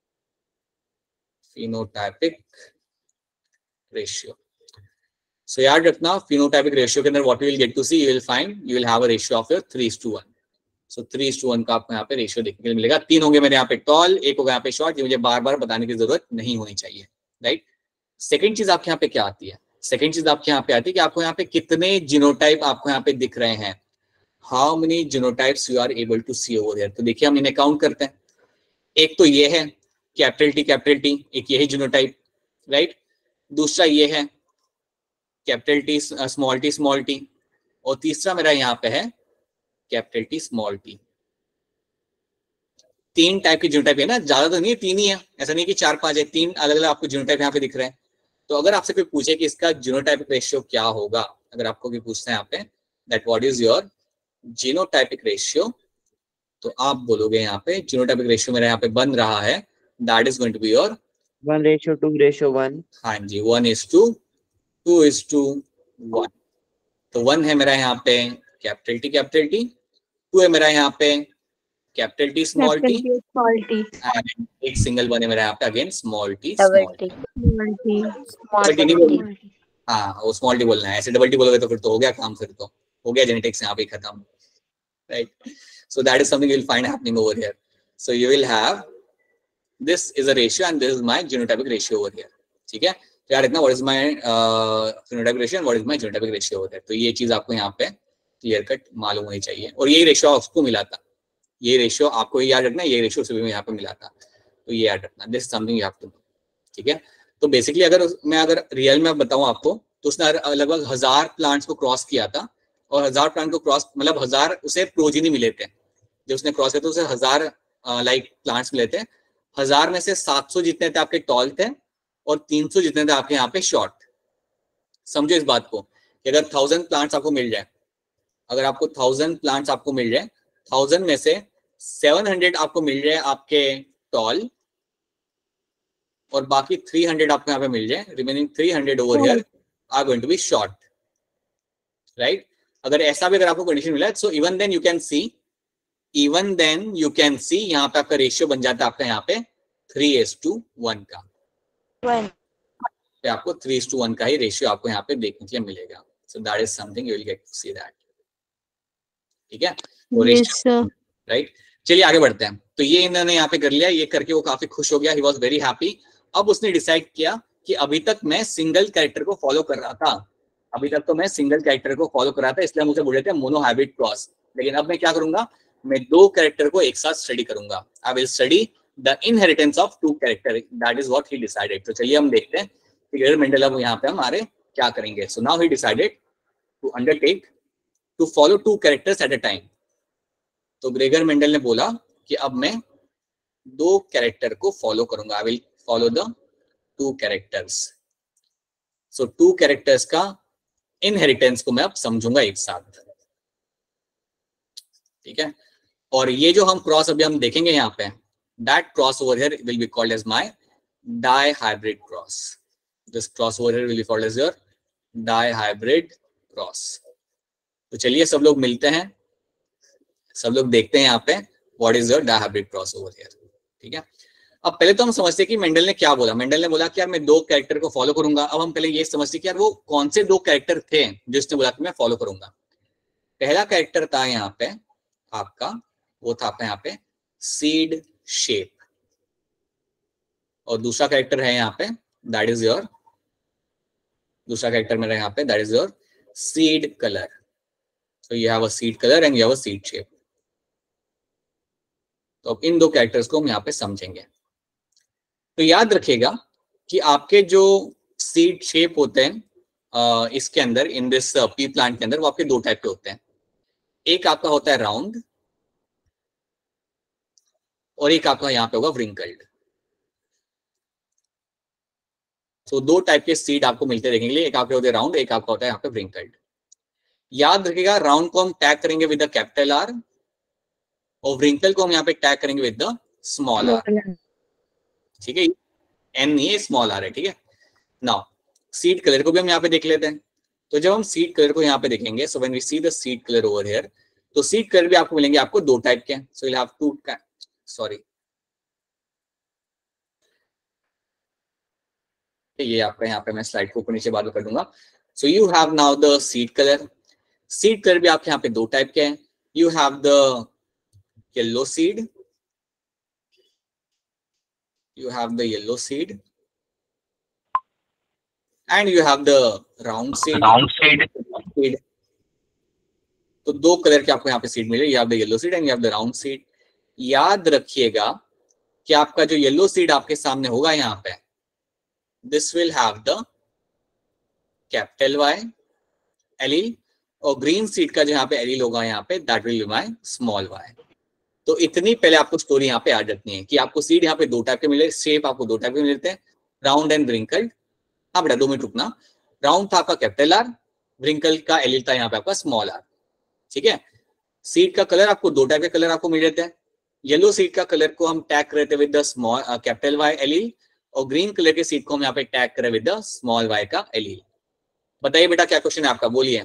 phenotypic ratio. So याद रखना फिनोटाइपिक रेशियो के अंदर what you will get to see, you will find you will have a ratio of your 3:1। So 3:1 का आपको यहाँ पे रेशियो देखने के लिए मिलेगा। तीन होंगे मेरे यहाँ पे टॉल, एक होगा यहाँ पे शॉर्ट, ये मुझे बार बार बताने की जरूरत नहीं होनी चाहिए, राइट। सेकंड चीज आपके यहाँ पे क्या आती है, सेकंड चीज आपके यहाँ पे आती है कि आपको यहाँ पे कितने जीनोटाइप आपको यहाँ पे दिख रहे हैं, how many genotypes you are able to see over here. तो देखिए हम इन्हें काउंट करते हैं, एक तो ये है कैपिटल टी, एक ये है जीनोटाइप, राइट। दूसरा ये है कैपिटल टी स्मॉल टी, और तीसरा मेरा यहाँ पे है capital T small T. 3 type की जीनोटाइप है ना, ज्यादा तो नहीं है, 3 ही है, ऐसा नहीं कि 4-5 है, 3 अलग अलग आपको जीनोटाइप यहाँ पे दिख रहे हैं। तो अगर आपसे कोई पूछे कि इसका जीनोटाइपिक रेशियो क्या होगा, अगर आपको कोई पूछते हैं यहाँ पे that what is your genotypic ratio, तो आप बोलोगे यहाँ पे जीनोटाइपिक रेशियो मेरा यहाँ पे बन रहा है, that is going to be your 1:2:1। हाँ जी, 1:2:1। तो 1 है मेरा यहाँ पे कैपिटल T, 2 है मेरा यहाँ पे capital T small t, and एक सिंगल 1 है मेरा यहाँ पे again small t small t। हाँ वो स्मॉल t बोलना है, ऐसे डबल t बोलोगे तो फिर तो हो गया काम, फिर तो हो गया जेनेटिक्स यहाँ पे खत्म, right. So that is something you will find happening over here. So you will have this is a ratio and this is my genotypic ratio over here. ठीक है, तो याद रखना what is my phenotypic ratio and what is my genotypic ratio over here. तो ये चीज आपको यहाँ पे क्लियर कट मालूम होनी चाहिए, और यही रेशियो आपको मिला था, ये रेशियो आपको याद रखना, ये रेशियो से भी यहाँ पे मिला था, तो ये याद रखना, this something you have to. ठीक है, तो बेसिकली अगर रियल में बताऊँ आपको, तो उसने लगभग 1000 प्लांट्स को क्रॉस किया था, और 1000 प्लांट को क्रॉस मतलब 1000 उसे प्रोजिनी मिले थे, जो उसने क्रॉस किया था उसे 1000 लाइक प्लांट्स मिले थे। 1000 में से 700 जितने थे आपके टॉल थे और 300 जितने थे आपके यहाँ पे शॉर्ट। समझो इस बात को कि अगर 1000 प्लांट्स आपको मिल जाए, अगर आपको 1000 प्लांट्स आपको मिल जाए, 1000 में से 700 आपको मिल जाए आपके टॉल और बाकी 300 आपको यहाँ पे मिल जाए, remaining 300 over here are going to be short, right. अगर ऐसा भी अगर आपको कंडीशन मिला है, so even then you can see यहाँ पे आपका रेशियो बन जाता है आपका यहाँ पे 3:1 का, तो आपको 3:1 का ही रेशियो आपको यहाँ पे देखने के लिए मिलेगा। So that is something you will get to see that. ठीक है, राइट। चलिए आगे बढ़ते हैं। तो ये इन्होंने यहाँ पे कर लिया, ये करके वो काफी खुश हो गया, ही वॉज वेरी हैप्पी। अब उसने डिसाइड किया कि अभी तक मैं सिंगल कैरेक्टर को फॉलो कर रहा था, इसलिए मुझे बोल रहे थे मोनो हाइब्रिड क्रॉस, लेकिन अब मैं क्या करूंगा, मैं 2 कैरेक्टर को एक साथ स्टडी करूंगा। I will study the inheritance of 2 character, that is what he decided. तो चलिए हम देखते हैं कि ग्रेगर मेंडल अब यहाँ पे हमारे क्या करेंगे। So now he decided to undertake to follow 2 characters at a time. तो ग्रेगर मेंडल ने बोला कि अब मैं 2 कैरेक्टर को फॉलो करूंगा, I will follow the 2 characters. So 2 characters का इनहेरिटेंस को मैं अब समझूंगा एक साथ। ठीक है, और ये जो हम क्रॉस अभी हम देखेंगे यहाँ पे, that cross over here will be called as my dihybrid cross. This cross over here will be called as your dihybrid cross. तो चलिए सब लोग मिलते हैं, सब लोग देखते हैं यहाँ पे what is your dihybrid cross over here. ठीक है, अब पहले तो हम समझते हैं कि मेंडल ने क्या बोला। मेंडल ने बोला कि यार मैं 2 कैरेक्टर को फॉलो करूंगा। अब हम पहले ये समझते हैं कि यार वो कौन से 2 कैरेक्टर थे जो इसने बोला कि मैं फॉलो करूंगा। पहला कैरेक्टर था यहाँ पे आपका, वो था आपका यहाँ पे सीड शेप, और दूसरा कैरेक्टर है यहाँ पे दैट इज योर, दूसरा कैरेक्टर मेरा यहाँ पे that is your seed colour. So you have a seed colour and you have a seed shape. तो अब इन 2 कैरेक्टर्स को हम यहाँ पे समझेंगे। तो याद रखिएगा कि आपके जो सीड शेप होते हैं इसके अंदर, इन दिस पी प्लांट के अंदर, वो आपके 2 टाइप के होते हैं। एक आपका होता है राउंड और एक आपका यहाँ पे होगा व्रिंकल्ड। तो 2 टाइप के सीड आपको मिलते देखने के लिए, एक आपके होते हैं राउंड, एक आपका होता है यहाँ पे व्रिंकल्ड। याद रखिएगा राउंड को हम टैग करेंगे विद द कैपिटल आर और व्रिंकल को हम यहाँ पे टैग करेंगे विद द स्मॉल आर। ठीक है, एन नहीं है, स्मॉल आर है। ठीक है, नाउ सीड कलर को भी हम यहाँ पे देख लेते हैं। तो जब हम सीड कलर को यहाँ पे देखेंगे, so when we see the seed colour over here, तो सीड कलर भी आपको मिलेंगे आपको 2 टाइप के। सो यू हैव 2, सॉरी ये आपका यहाँ पे मैं स्लाइड को ऊपर नीचे बात कर दूंगा। So you have now the seed colour. Seed colour भी आपके यहाँ पे 2 टाइप के हैं। You have the yellow seed, you have the yellow seed and you have the round seed। तो 2 कलर के आपको यहाँ पे सीड मिले, you have the yellow seed and you have the round seed। याद रखिएगा कि आपका जो येलो सीड आपके सामने होगा यहाँ पे, this will have the capital Y allele, और ग्रीन सीड का जो यहाँ पे एलील होगा यहाँ पे, that will be my small y। तो इतनी पहले आपको स्टोरी यहाँ पे याद रखनी है कि आपको सीड यहाँ पे दो टाइप के मिले, शेप आपको दो टाइप के मिलते हैं, राउंड एंड व्रिंकल्ड। हाँ बेटा 2 मिनट रुकना। राउंड था आपका कैपिटल आर, व्रिंकल का एल था यहाँ पे आपका स्मॉल आर। ठीक है, सीड का कलर आपको दो टाइप के कलर आपको मिल जाते हैं। येलो सीड का कलर को हम टैग करते हैं with the small capital Y allele, और ग्रीन कलर के सीड को हम यहाँ पे टैग करें विद द स्मॉल वाई का एल। बताइए बेटा क्या क्वेश्चन है आपका, बोलिए।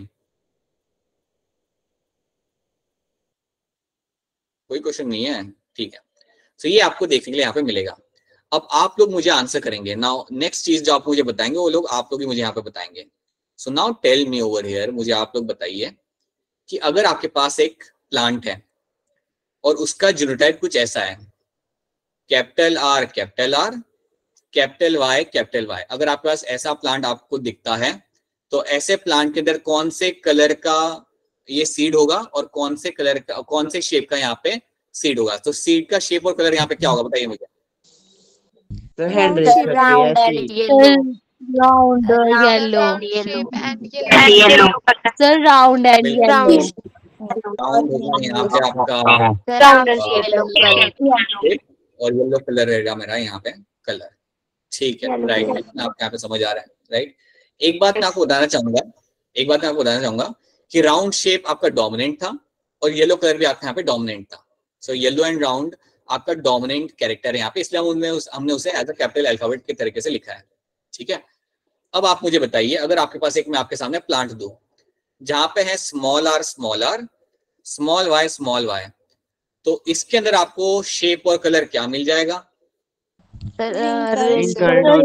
कोई क्वेश्चन नहीं है, ठीक है। तो ये आपको देखने के लिए यहाँ पे मिलेगा। अब आप लोग मुझे आंसर करेंगे। नाउ नेक्स्ट चीज जो आप मुझे बताएंगे वो लोग आप लोग ही मुझे यहाँ पे बताएंगे। So now tell me over here, मुझे आप लोग बताइए कि अगर आपके पास एक प्लांट है और उसका जीनोटाइप कुछ ऐसा है, capital R capital R, capital Y, अगर आपके पास ऐसा प्लांट आपको दिखता है तो ऐसे प्लांट के अंदर कौन से कलर का ये सीड होगा और कौन से कलर का, कौन से शेप का यहाँ पे सीड होगा। तो सीड का शेप और कलर यहाँ पे क्या होगा बताइए मुझे। तो हैंड रेस करके राउंड ऐसे एंड ही। Yellow, round yellow yellow, sir, round and बिल्कुल। येलो राउंड होगा यहाँ पे आपका round and yellow colour, shape और येलो कलर रहेगा मेरा यहाँ पे कलर। ठीक है, Yellow राइट, color. आपको यहाँ पे समझ आ रहा है, राइट। एक बात मैं आपको बताना चाहूंगा कि राउंड शेप आपका डोमिनेंट था और येलो कलर भी आपका यहाँ पे डोमिनेंट था। सो येलो एंड राउंड आपका डोमिनेंट कैरेक्टर है यहाँ पे, इसलिए हमने उसे एज अ कैपिटल अल्फाबेट के तरीके से लिखा है। ठीक है, अब आप मुझे बताइए, अगर आपके पास एक मैं आपके सामने प्लांट दूं जहां पे है स्मॉल आर स्मॉल वाई, तो इसके अंदर आपको शेप और कलर क्या मिल जाएगा। Wrinkled और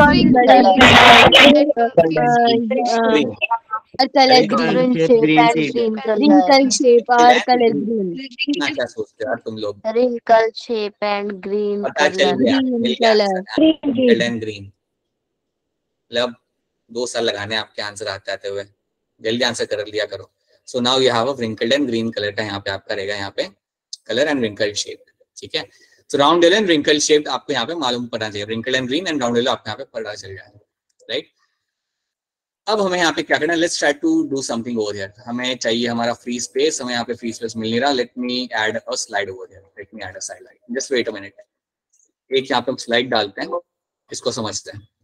Green. Colour Wrinkled green, shape green seed. Wrinkle shape और कलर ग्रीन, इतना क्या सोचते हो यार तुम लोग, wrinkle shape and green पता चल color. गया, Green मिल गया color. Answer, red and green. मतलब 2 साल लगाने आपके आंसर आते हुए, जल्दी आंसर कर लिया करो। So now you have a wrinkled and green colour का यहाँ पे आपका रहेगा यहाँ पे कलर एंड व्रिंकल्ड शेप। ठीक है, तो round yellow and wrinkled shape आपको यहाँ पे मालूम पड़ना चाहिए, wrinkled and green and round yellow आपको यहाँ पे पता चल जाएगा, राइट। अब हमें यहाँ पे क्या करना है, let's try to do something over here. हमें चाहिए हमारा फ्री स्पेस, हमें यहाँ पे फ्री स्पेस मिल नहीं रहा। Let me add a slide over here, let me add a slide, just wait a minute. एक यहाँ पे हम स्लाइड डालते हैं, इसको समझते हैं।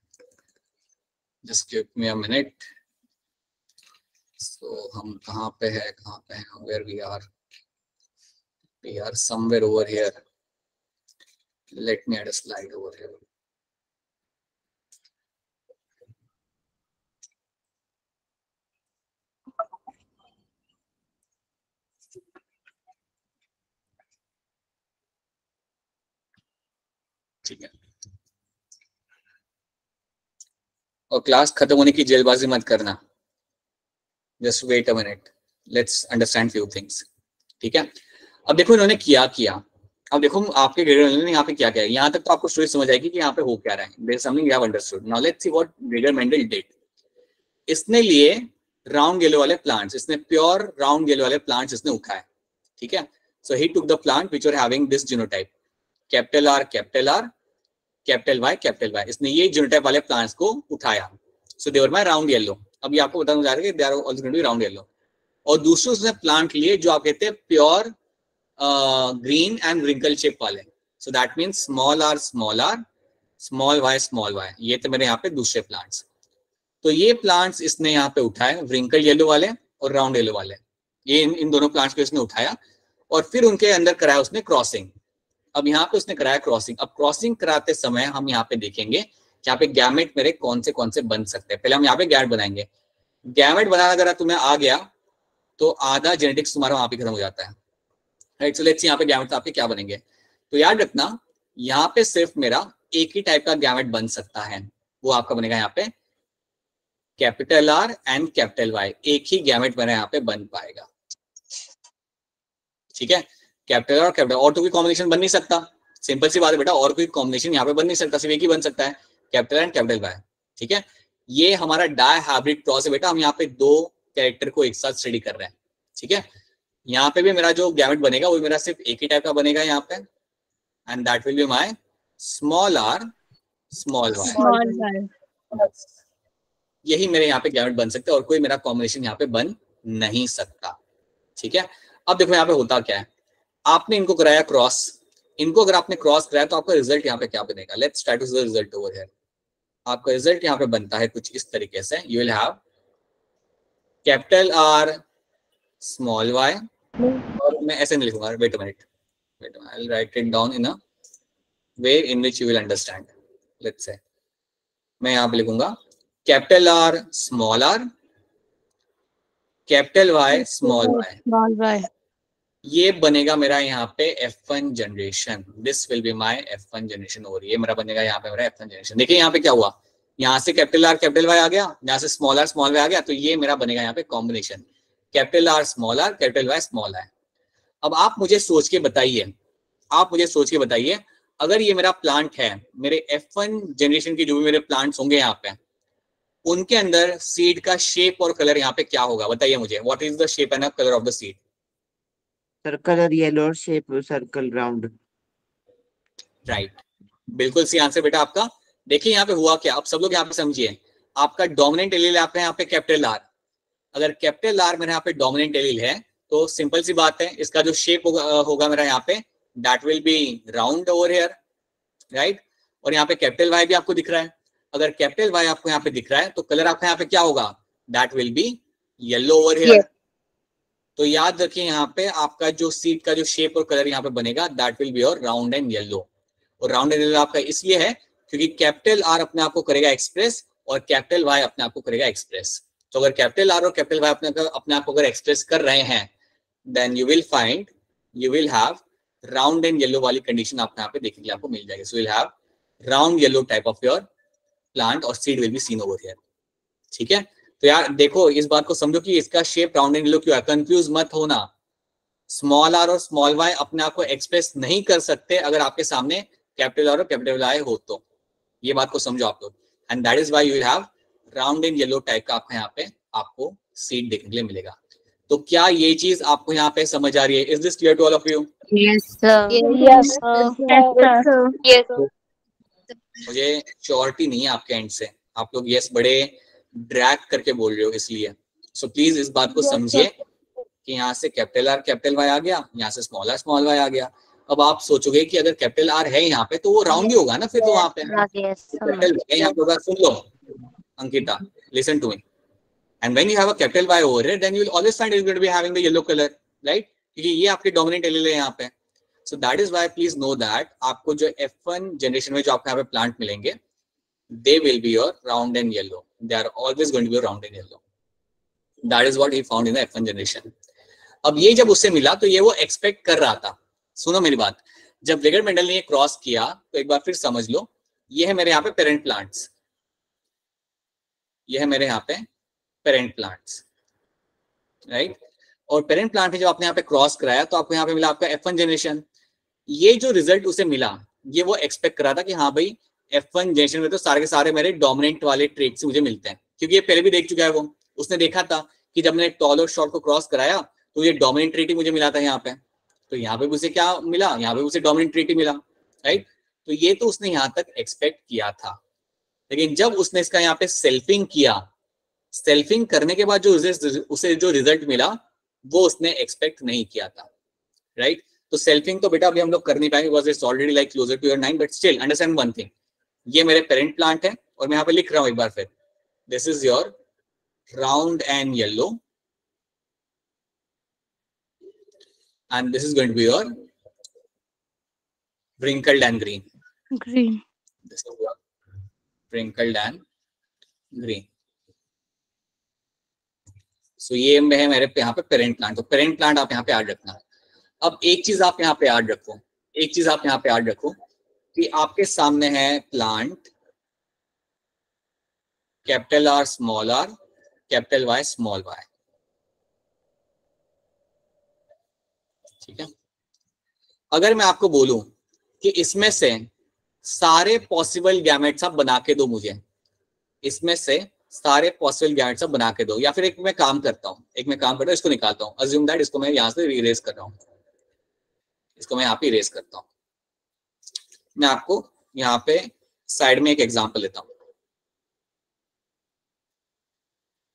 Just give me a minute. So हम कहाँ पे है, where we are somewhere over here. Let me add a slide over here. ठीक है, और क्लास खत्म होने की जल्दबाजी मत करना, just wait a minute, let's understand few things. ठीक है, अब देखो इन्होंने किया। अब देखो आपके ग्रेगर ने यहाँ पे क्या किया, यहाँ तक तो आपको स्टोरी समझ आएगी कि यहाँ पे हो क्या रहा है। There is something you have understood. Now let's see what Gregor Mendel did. इसने लिए राउंड येलो वाले प्लांट्स, इसने प्योर राउंड येलो वाले प्लांट्स इसने उठाए। ठीक है, so he took the plant which are having this genotype, capital R capital Y, इसने ये जीनोटाइप वाले प्लांट्स को उठाया। So they were my round yellow. अब ये आपको बताना जा रहा है कि they are also going to be round yellow. और दूसरे उसने प्लांट लिए जो आप कहते हैं pure green and wrinkle shape वाले। So that means small R small Y, ये थे मेरे यहाँ पे दूसरे प्लांट्स। तो ये प्लांट्स इसने यहाँ पे उठाए, व्रिंकल येलो वाले और राउंड येलो वाले, ये इन दोनों प्लांट्स को इसने उठाया और फिर उनके अंदर कराया उसने क्रॉसिंग। अब यहाँ पे उसने कराया क्रॉसिंग। अब क्रॉसिंग कराते समय हम यहाँ पे देखेंगे कि यहाँ पे गैमेट मेरे कौन से बन सकते हैं। पहले हम यहाँ पे गैमेट बनाएंगे। गैमेट बनाना अगर तुम्हें आ गया तो आधा जेनेटिक्स तुम्हारा वहां पे खत्म हो जाता है, राइट। सो लेट्स सी यहाँ पे गैमेट आपके क्या बनेंगे। तो याद रखना यहाँ पे सिर्फ मेरा एक ही टाइप का गैमेट बन सकता है, वो आपका बनेगा यहाँ पे capital R and capital Y, एक ही गैमेट मेरा यहाँ पे बन पाएगा। ठीक है, कैपिटल और कैपिटल, और तो कोई कॉम्बिनेशन बन नहीं सकता। सिंपल सी बात है बेटा, और कोई कॉम्बिनेशन यहाँ पे बन नहीं सकता, सिर्फ एक ही बन सकता है, कैपिटल एंड कैपिटल वाई। ठीक है, ये हमारा डाई हाइब्रिड क्रॉस है बेटा। हम यहाँ पे 2 कैरेक्टर को एक साथ स्टडी कर रहे हैं। ठीक है, यहाँ पे भी मेरा जो गैमेट बनेगा वो मेरा सिर्फ एक ही टाइप का बनेगा यहाँ पे, and that will be my small R small Y. यही मेरे यहाँ पे गैमेट बन सकते हैं और कोई मेरा कॉम्बिनेशन यहाँ पे बन नहीं सकता। ठीक है, अब देखो यहाँ पे होता क्या है, आपने इनको कराया क्रॉस, इनको अगर आपने क्रॉस कराया तो आपका रिजल्ट यहाँ पे क्या बनेगा? Let's try to see the result over here. आपका रिजल्ट यहाँ पे बनता है कुछ इस तरीके से, you will have capital R small Y, और मैं ऐसे नहीं लिखूंगा, wait a minute, I will write it down in a way in which you will understand. Let's say मैं यहाँ पे लिखूंगा capital R small R, capital Y small Y, small Y, ये बनेगा मेरा यहाँ पे F1 generation. This will be my F1 generation, और ये मेरा बनेगा यहाँ पे मेरा F1 जनरेशन। देखिए यहाँ पे क्या हुआ, यहाँ से कैपिटल आर कैपिटल वाई आ गया, यहाँ से स्मॉल आर स्मॉल वाई आ गया, तो ये मेरा बनेगा यहाँ पे combination capital R small R capital Y small I. अब आप मुझे सोच के बताइए, आप मुझे सोच के बताइए, अगर ये मेरा प्लांट है, मेरे F1 जनरेशन के जो भी मेरे प्लांट्स होंगे यहाँ पे, उनके अंदर सीड का शेप और कलर यहाँ पे क्या होगा? बताइए मुझे, what is the shape and colour of the seed? Circle yellow shape, circle round. Right, बिल्कुल सी आंसर बेटा आपका। देखिए यहाँ पे हुआ क्या, आप सब लोग यहाँ पे समझिए, आपका डोमिनेंट एलील आपका यहाँ पे कैपिटल आर, अगर कैपिटल आर मेरे यहाँ पे डोमिनेंट एलील है तो सिंपल सी बात है, इसका जो शेप होगा मेरा यहाँ पे, that will be round over here, right. और यहाँ पे कैपिटल वाई भी आपको दिख रहा है, अगर कैपिटल वाई आपको यहाँ पे दिख रहा है तो कलर आपका यहाँ पे क्या होगा? That will be yellow over here. तो याद रखिए यहाँ पे आपका जो सीड का जो शेप और कलर यहाँ पे बनेगा, that will be your round and yellow. और राउंड एंड येलो आपका इसलिए है क्योंकि कैपिटल आर अपने आप को करेगा एक्सप्रेस और कैपिटल वाई अपने आप को करेगा एक्सप्रेस। तो अगर कैपिटल आर और कैपिटल वाई अपने आप को अगर एक्सप्रेस कर रहे हैं, then you will find, you will have round and yellow वाली कंडीशन आपको यहाँ पे देखने के लिए आपको मिल जाएगी। So will have round yellow type of your plant और seed will be seen over here. ठीक है, तो यार देखो इस बात को समझो कि इसका शेप राउंड एंड येलो क्यों है, कंफ्यूज मत होना। स्मॉल आर और स्मॉल वाई अपने आप को एक्सप्रेस नहीं कर सकते अगर आपके सामने कैपिटल आर और कैपिटल वाई हो, तो ये बात को समझो आप लोग। And that is why you will have round and yellow type का आपका यहाँ पे आपको सीड देखने के लिए मिलेगा। तो क्या ये चीज आपको यहाँ पे समझ आ रही है? Is this clear to all of you? Yes sir. Yes sir, मुझे श्योरिटी नहीं है आपके एंड से, आप लोग यस बड़े ड्रैग करके बोल रहे हो इसलिए। सो प्लीज इस बात को समझिए कि यहाँ से कैपिटल आर कैपिटल वाई आ गया, यहाँ से स्मॉल वाई आ गया। अब आप सोचोगे कि अगर कैपिटल आर है यहाँ पे तो वो राउंड ही होगा ना फिर, तो वहां पे कैपिटल वाई यहाँ पे होगा। सुन लो Ankita, listen to me, and when you have a capital Y over here then you will always find it going to be having the yellow colour, right, क्योंकि ये आपके डोमिनेंट एलील है यहाँ पे। So that is why please know that आपको जो F1 generation में जो आपको यहाँ पे प्लांट मिलेंगे, they will be your round and yellow. They are always going to be round and yellow. That is what he found in the F1 generation. अब ये जब उससे मिला तो ये वो एक्सपेक्ट कर रहा था। सुनो मेरी बात, जब वेगर मेंडल ने ये क्रॉस किया तो एक बार फिर समझ लो, ये है मेरे यहाँ पे पेरेंट प्लांट्स, ये है मेरे यहाँ पे पेरेंट प्लांट्स, राइट। और पेरेंट प्लांट में जब आपने यहाँ पे क्रॉस कराया तो आपको यहाँ पे मिला आपका F1 जनरेशन। ये जो रिजल्ट उसे मिला, ये वो एक्सपेक्ट कर रहा था कि हाँ भाई F1 जनरेशन में तो सारे के सारे मेरे डोमिनेंट वाले ट्रेट्स मुझे मिलते हैं, क्योंकि ये पहले भी देख चुका है वो। उसने देखा था कि जब मैंने टॉल और शॉर्ट को क्रॉस कराया तो ये डोमिनेंट ट्रेट ही मुझे मिला था यहाँ पे, तो यहाँ पे उसे क्या मिला, यहाँ पे उसे डोमिनेंट ट्रेट ही मिला, राइट। तो ये तो उसने यहाँ तक एक्सपेक्ट किया था, लेकिन जब उसने इसका यहाँ पे सेल्फिंग किया, सेल्फिंग करने के बाद जो उसे जो रिजल्ट मिला वो उसने एक्सपेक्ट नहीं किया था, राइट। तो सेल्फिंग तो बेटा अभी हम लोग कर नहीं पाएंगे because it's already like closer to your 9, but still understand one thing, ये मेरे पेरेंट प्लांट है और मैं यहाँ पे लिख रहा हूं एक बार फिर, this is your round and yellow and this is going to be your wrinkled and green. green. This is your wrinkled and green. So ये है मेरे पे यहाँ पे पेरेंट प्लांट। तो पेरेंट प्लांट आप यहाँ पे याद रखना। अब एक चीज आप यहाँ पे याद रखो, एक चीज आप यहाँ पे याद रखो कि आपके सामने है plant capital R small R capital Y small Y, ठीक है। अगर मैं आपको बोलूं कि इसमें से सारे पॉसिबल गैमेट्स आप बना के दो मुझे, इसमें से सारे पॉसिबल गैमेट्स आप बना के दो, या फिर एक मैं काम करता हूं, इसको निकालता हूं, अज्यूम दैट इसको मैं यहां से इरेज कर रहा हूं, इसको मैं यहाँ पे इरेज करता हूं। मैं आपको यहाँ पे साइड में एक एग्जांपल लेता हूं।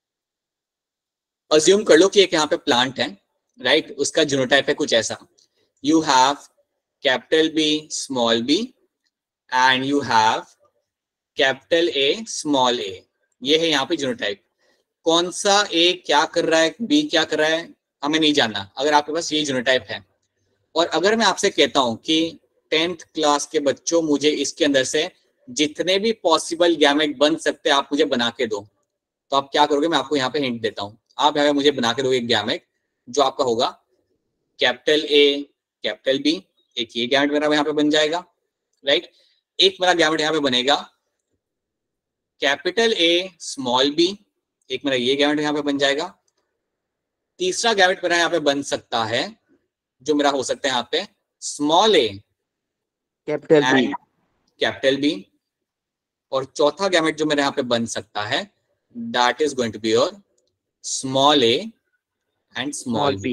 अज्यूम कर लो कि एक यहाँ पे प्लांट है, राइट, उसका जीनोटाइप है कुछ ऐसा, you have capital B, small b, and you have capital A, small a. ये है यहाँ पे जीनोटाइप. कौन सा A क्या कर रहा है, B क्या कर रहा है, हमें नहीं जानना. अगर आपके पास ये जीनोटाइप है, और अगर मैं आपसे कहता हूं कि 10th क्लास के बच्चों मुझे इसके अंदर से जितने भी पॉसिबल गैमेट बन सकते हैं आप मुझे बना के दो, तो आप क्या करोगे? मैं आपको यहाँ पे हिंट देता हूं. आप यहाँ पे मुझे बना के दोगे एक गैमेट जो आपका होगा कैपिटल A, कैपिटल B. एक ये गैमेट मेरा यहाँ पे बन जाएगा, राइट. एक मेरा गैमेट यहाँ पे बनेगा कैपिटल A, स्मॉल b. एक मेरा ये गैमेट यहाँ पे बन जाएगा. तीसरा गैमेट मेरा यहाँ पे बन सकता है जो मेरा हो सकता है यहाँ पे स्मॉल a, कैपिटल बी, कैपिटल B. और चौथा गैमेट जो मेरे यहाँ पे बन सकता है that is going to be your small a and small b.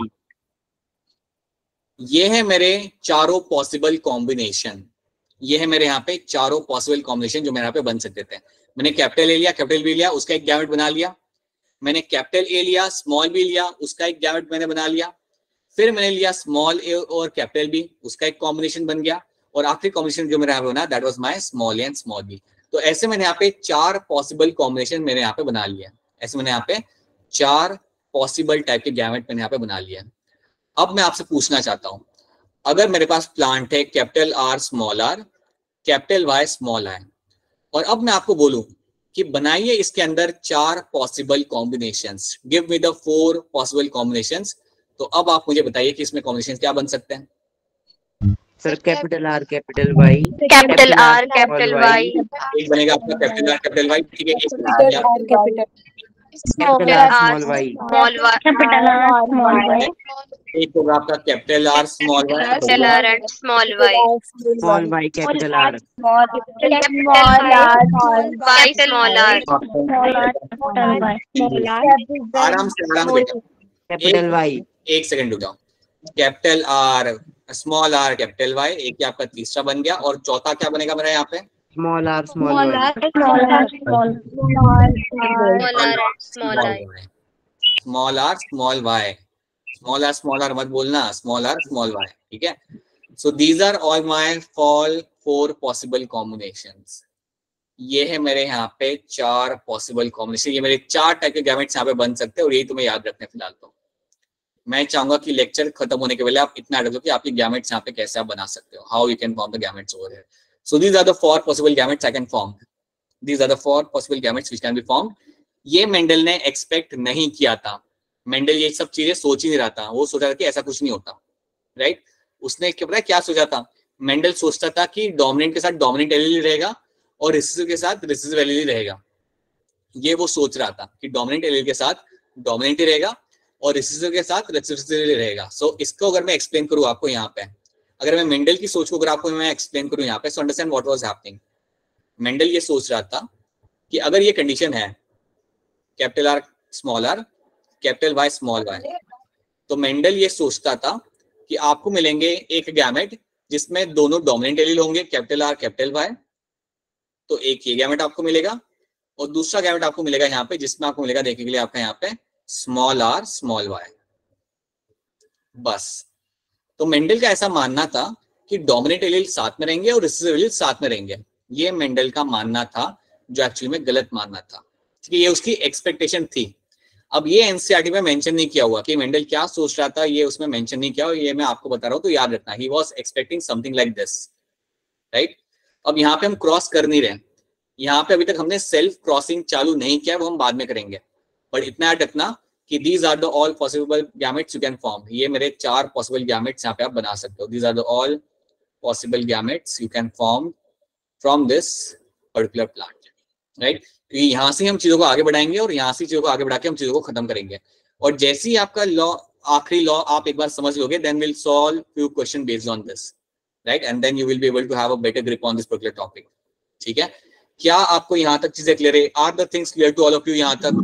ये है मेरे चारों पॉसिबल कॉम्बिनेशन. ये है मेरे यहाँ पे चारों पॉसिबल कॉम्बिनेशन जो मेरे यहाँ पे बन सकते थे. मैंने कैपिटल A लिया, कैपिटल B लिया, उसका एक गैमेट बना लिया. मैंने कैपिटल A लिया, स्मॉल b लिया, उसका एक गैमेट मैंने बना लिया. फिर मैंने लिया स्मॉल a और कैपिटल B, उसका एक कॉम्बिनेशन बन गया. और आखिरी कॉम्बिनेशन जो मेरे यहाँ पे बना that was my small a and small b. तो ऐसे मैंने यहाँ पे 4 पॉसिबल कॉम्बिनेशन मैंने यहाँ पे बना लिया. ऐसे मैंने यहाँ पे 4 पॉसिबल टाइप के गैमेट मैंने यहाँ पे बना लिया. अब मैं आपसे पूछना चाहता हूं, अगर मेरे पास प्लांट है capital R, small r, capital Y, small i, और अब मैं आपको बोलूं कि बनाइए इसके अंदर 4 possible combinations, give me the 4 possible combinations, तो अब आप मुझे बताइए कि इसमें कॉम्बिनेशन क्या बन सकते हैं. Sir capital R, capital Y, capital R, capital Y, एक बनेगा आपका कैपिटल R, कैपिटल Y. ठीक है, capital R, small Y, small y, capital R small y, एक होगा आपका capital R, small y, capital R and small y, small Y, capital R, capital Y, small r, आराम से बेटा. Capital Y, एक second रुक जाओ. Capital R, small r, capital Y, एक ही आपका तीसरा बन गया. और चौथा क्या बनेगा मेरा यहाँ पे? Small R, small Y, small r and small i. Small r, small y. Small r मत बोलना, स्मॉल r, स्मॉल y. ठीक है. So these are all my 4 possible combinations. ये है मेरे यहाँ पे 4 पॉसिबल कॉम्बिनेशन. ये मेरे 4 टाइप के गैमेट्स यहाँ पे बन सकते हैं, और यही तुम्हें याद रखने फिलहाल. तो मैं चाहूंगा कि लेक्चर खत्म होने के पहले आप इतना याद रखो कि आपके गैमेट्स यहाँ पे कैसे आप बना सकते हो, how you can form the gametes over here. So these are the 4 possible gametes I can form. These are the 4 possible gametes which can be formed. ये मेंडल ने एक्सपेक्ट नहीं किया था. मेंडल ये सब चीजें सोच ही नहीं रहा था. वो सोचा था कि ऐसा कुछ नहीं होता, राइट. उसने क्या सोचा था? मेंडल सोचता था कि डोमिनेंट के साथ डोमिनेंट एलील रहेगा और रिसेसिव के साथ रिसेसिव एलील रहेगा. ये वो सोच रहा था कि डोमिनेंट एलील के साथ डोमिनेंट ही रहेगा और रिसेसिव के साथ रिसेसिव रहेगा. सो इसको अगर मैं एक्सप्लेन करूँ आपको यहाँ पे, अगर मैं मेंडल की सोच को अगर आपको मैं एक्सप्लेन करूँ यहाँ पे, so understand what was happening. Mendel ये सोच रहा था कि अगर ये कंडीशन है capital R, small r, capital Y, small y, तो मेंडल ये सोचता था कि आपको मिलेंगे एक गैमेट जिसमें दोनों डोमिनेंट एलील होंगे, कैपिटल R, कैपिटल Y. तो एक ये गैमेट आपको मिलेगा और दूसरा गैमेट आपको मिलेगा यहाँ पे जिसमें आपको मिलेगा देखने के लिए आपका यहाँ पे स्मॉल r, स्मॉल y. बस. तो मेंडल का ऐसा मानना था कि डोमिनेंट एलील साथ में रहेंगे और रिसेसिव एलील साथ में रहेंगे. ये मेंडल का मानना था जो एक्चुअली में गलत मानना था. ठीक है, ये उसकी एक्सपेक्टेशन थी. अब ये एनसीईआरटी में मेंशन नहीं किया हुआ कि मेंडल क्या सोच रहा था, ये उसमें मेंशन नहीं किया, और ये मैं आपको बता रहा हूँ तो याद रखना. He was expecting something like this, right. अब यहाँ पे हम क्रॉस कर नहीं रहे. यहाँ पे अभी तक हमने सेल्फ क्रॉसिंग चालू नहीं किया, वो हम बाद में करेंगे. बट इतना याद रखना कि these are the all possible gametes you can form. ये मेरे 4 पॉसिबल गैमेट्स यहाँ पे आप बना सकते हो. These are the all possible gametes you can form from this particular plant, right. क्योंकि यहाँ से हम चीजों को आगे बढ़ाएंगे और यहाँ से चीजों को आगे बढ़ा के हम चीजों को खत्म करेंगे. और जैसे ही आपका लॉ, आखिरी लॉ आप एक बार समझ लोगे, then will solve few question based on this, right. And then you will be able to have a better grip on this particular topic. ठीक है, क्या आपको यहाँ तक चीजें क्लियर है? Are the things clear to all of you यहाँ तक?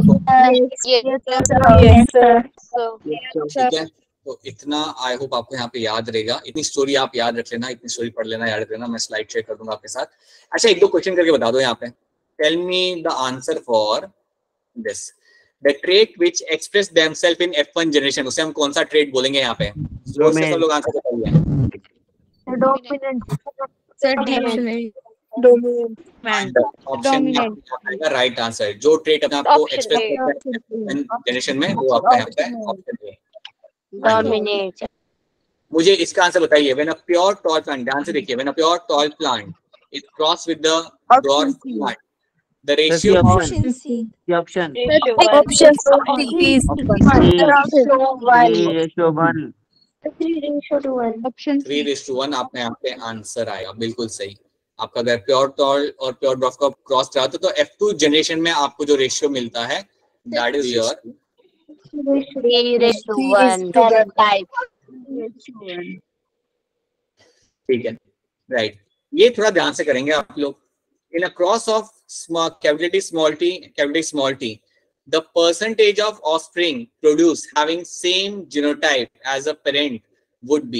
ठीक है, तो इतना आई होप आपको यहाँ पे याद रहेगा. इतनी स्टोरी आप याद रख लेना, इतनी स्टोरी पढ़ लेना, याद रख लेना. मैं स्लाइड शेयर कर दूंगा आपके साथ. अच्छा, 1-2 क्वेश्चन करके बता दो यहाँ पे. Tell me the answer for this. The trait which express themselves in F1 generation, उसे हम कौन सा ट्रेट बोलेंगे यहाँ पे? जोर से सब लोग आंसर बताइए। डोमिनेंट सर डोमिनेंट ऑप्शन में आपको आएगा राइट आंसर। जो ट्रेट अपने आपको एक्सप्रेस करता है जनरेशन में वो आपका यहाँ पे ऑप्शन है। डोमिनेट। मुझे इसका आंसर बताइए। When a pure tall plant, ध्यान से देखिए, when a pure tall plant is cross with the dwarf plant, the ratio option C option option C is 3:1 option 3:1 आपने यहाँ पे आंसर आएगा, बिल्कुल सही। आपका अगर प्योर टॉल और प्योर ड्वार्फ का क्रॉस करा तो F2 जनरेशन में आपको जो रेशियो मिलता है दैट इज योर 3:1 टाइप। ठीक है, राइट। ये थोड़ा ध्यान से करेंगे आप लोग। In a cross of capital small T the percentage of offspring produced having same genotype as a parent would be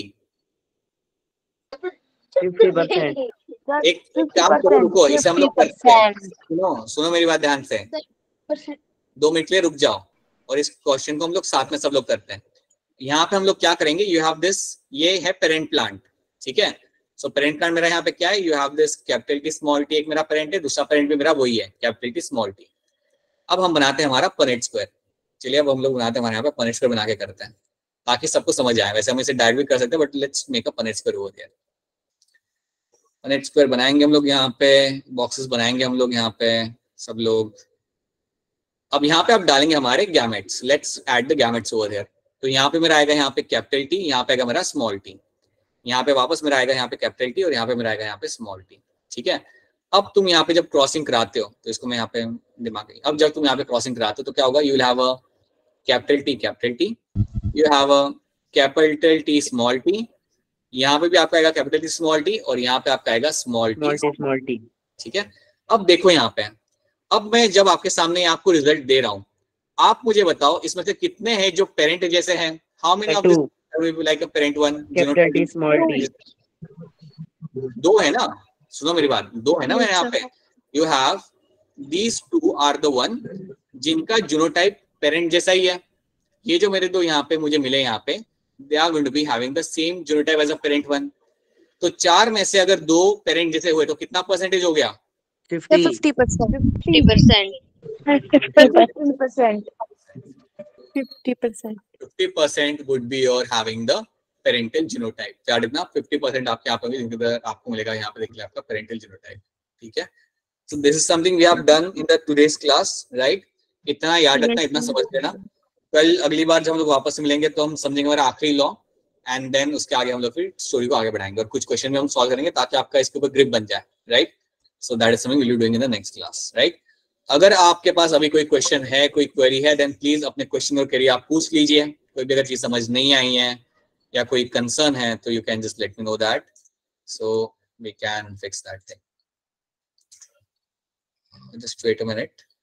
50%। एक काम करो, रुको, इसे हम लोग करते हैं। सुनो मेरी बात ध्यान से, 2 मिनट के लिए रुक जाओ और इस क्वेश्चन को हम लोग साथ में सब लोग करते हैं। यहाँ पे हम लोग क्या करेंगे, यू हैव दिस, ये है पेरेंट प्लांट, ठीक है। सो पेरेंट प्लांट मेरा यहाँ पे क्या है, you have this capital T small T, एक मेरा पेरेंट है, दूसरा पेरेंट भी मेरा वही है कैपिटल टी स्मॉल टी। अब हम बनाते हैं हमारा पनेट स्क्वायर। चलिए अब हम लोग बनाते हैं हमारे यहाँ पे पनेट स्क्वायर बना के करते हैं ताकि सबको समझ आए। वैसे हम इसे डायरेक्ट भी कर सकते हैं but let's make a Punnett square over here. Punnett square बनाएंगे हम लोग, यहाँ पे बॉक्सेस बनाएंगे हम लोग यहाँ पे सब लोग। अब यहाँ पे आप डालेंगे हमारे gametes. Let's add the gametes over here. तो यहाँ पे मेरा आएगा यहाँ पे कैपिटल टी, यहाँ पे आएगा मेरा स्मॉल टी, यहाँ पे वापस मेरा आएगा यहाँ पे कैपिटल टी और यहाँ पे मेरा आएगा यहाँ पे स्मॉल टी, ठीक है। अब तुम यहाँ पे जब क्रॉसिंग कराते हो तो इसको मैं यहाँ पे दिमाग, अब जब तुम यहाँ पे क्रॉसिंग कराते हो तो क्या होगा, you will have a capital T, you have a capital T small T, यहाँ पे भी आपका आएगा कैपिटल टी स्मॉल टी और यहाँ पे आपका आएगा स्मॉल टी, ठीक है। अब देखो यहाँ पे, अब मैं जब आपके सामने आपको रिजल्ट दे रहा हूँ, आप मुझे बताओ इसमें से कितने हैं जो पेरेंट जैसे हैं। How many of this like a parent one, capital T small T. 2 है ना, सुनो मेरी बात, 2 है ना मेरे यहाँ पे। You have these 2 are the one जिनका जीनोटाइप पेरेंट जैसा ही है। ये जो मेरे 2 यहाँ पे मुझे मिले यहाँ पे, they are going to be having the same genotype as a parent one. तो 4 में से अगर 2 पेरेंट जैसे हुए तो कितना परसेंटेज हो गया, 50% would be your having the parental genotype। क्या इतना 50% आपके यहाँ पे आपको मिलेगा, यहाँ पे देखिए आपका parental genotype, ठीक है। So this is something we have done in the today's class, right? इतना याद रखना, इतना समझ लेना। कल अगली बार जब हम लोग वापस मिलेंगे तो हम समझेंगे हमारा आखिरी लॉ एंड देन उसके आगे हम लोग फिर स्टोरी को आगे बढ़ाएंगे और कुछ क्वेश्चन भी हम सॉल्व करेंगे ताकि आपका इसके ऊपर ग्रिप बन जाए, right. So that is something we will be doing in the next class, right. अगर आपके पास अभी कोई क्वेश्चन है, कोई क्वेरी है, देन प्लीज अपने क्वेश्चन और क्वेरी आप पूछ लीजिए। कोई भी अगर चीज समझ नहीं आई है या कोई कंसर्न है तो you can just let me know that, so we can fix that thing. Just wait a minute.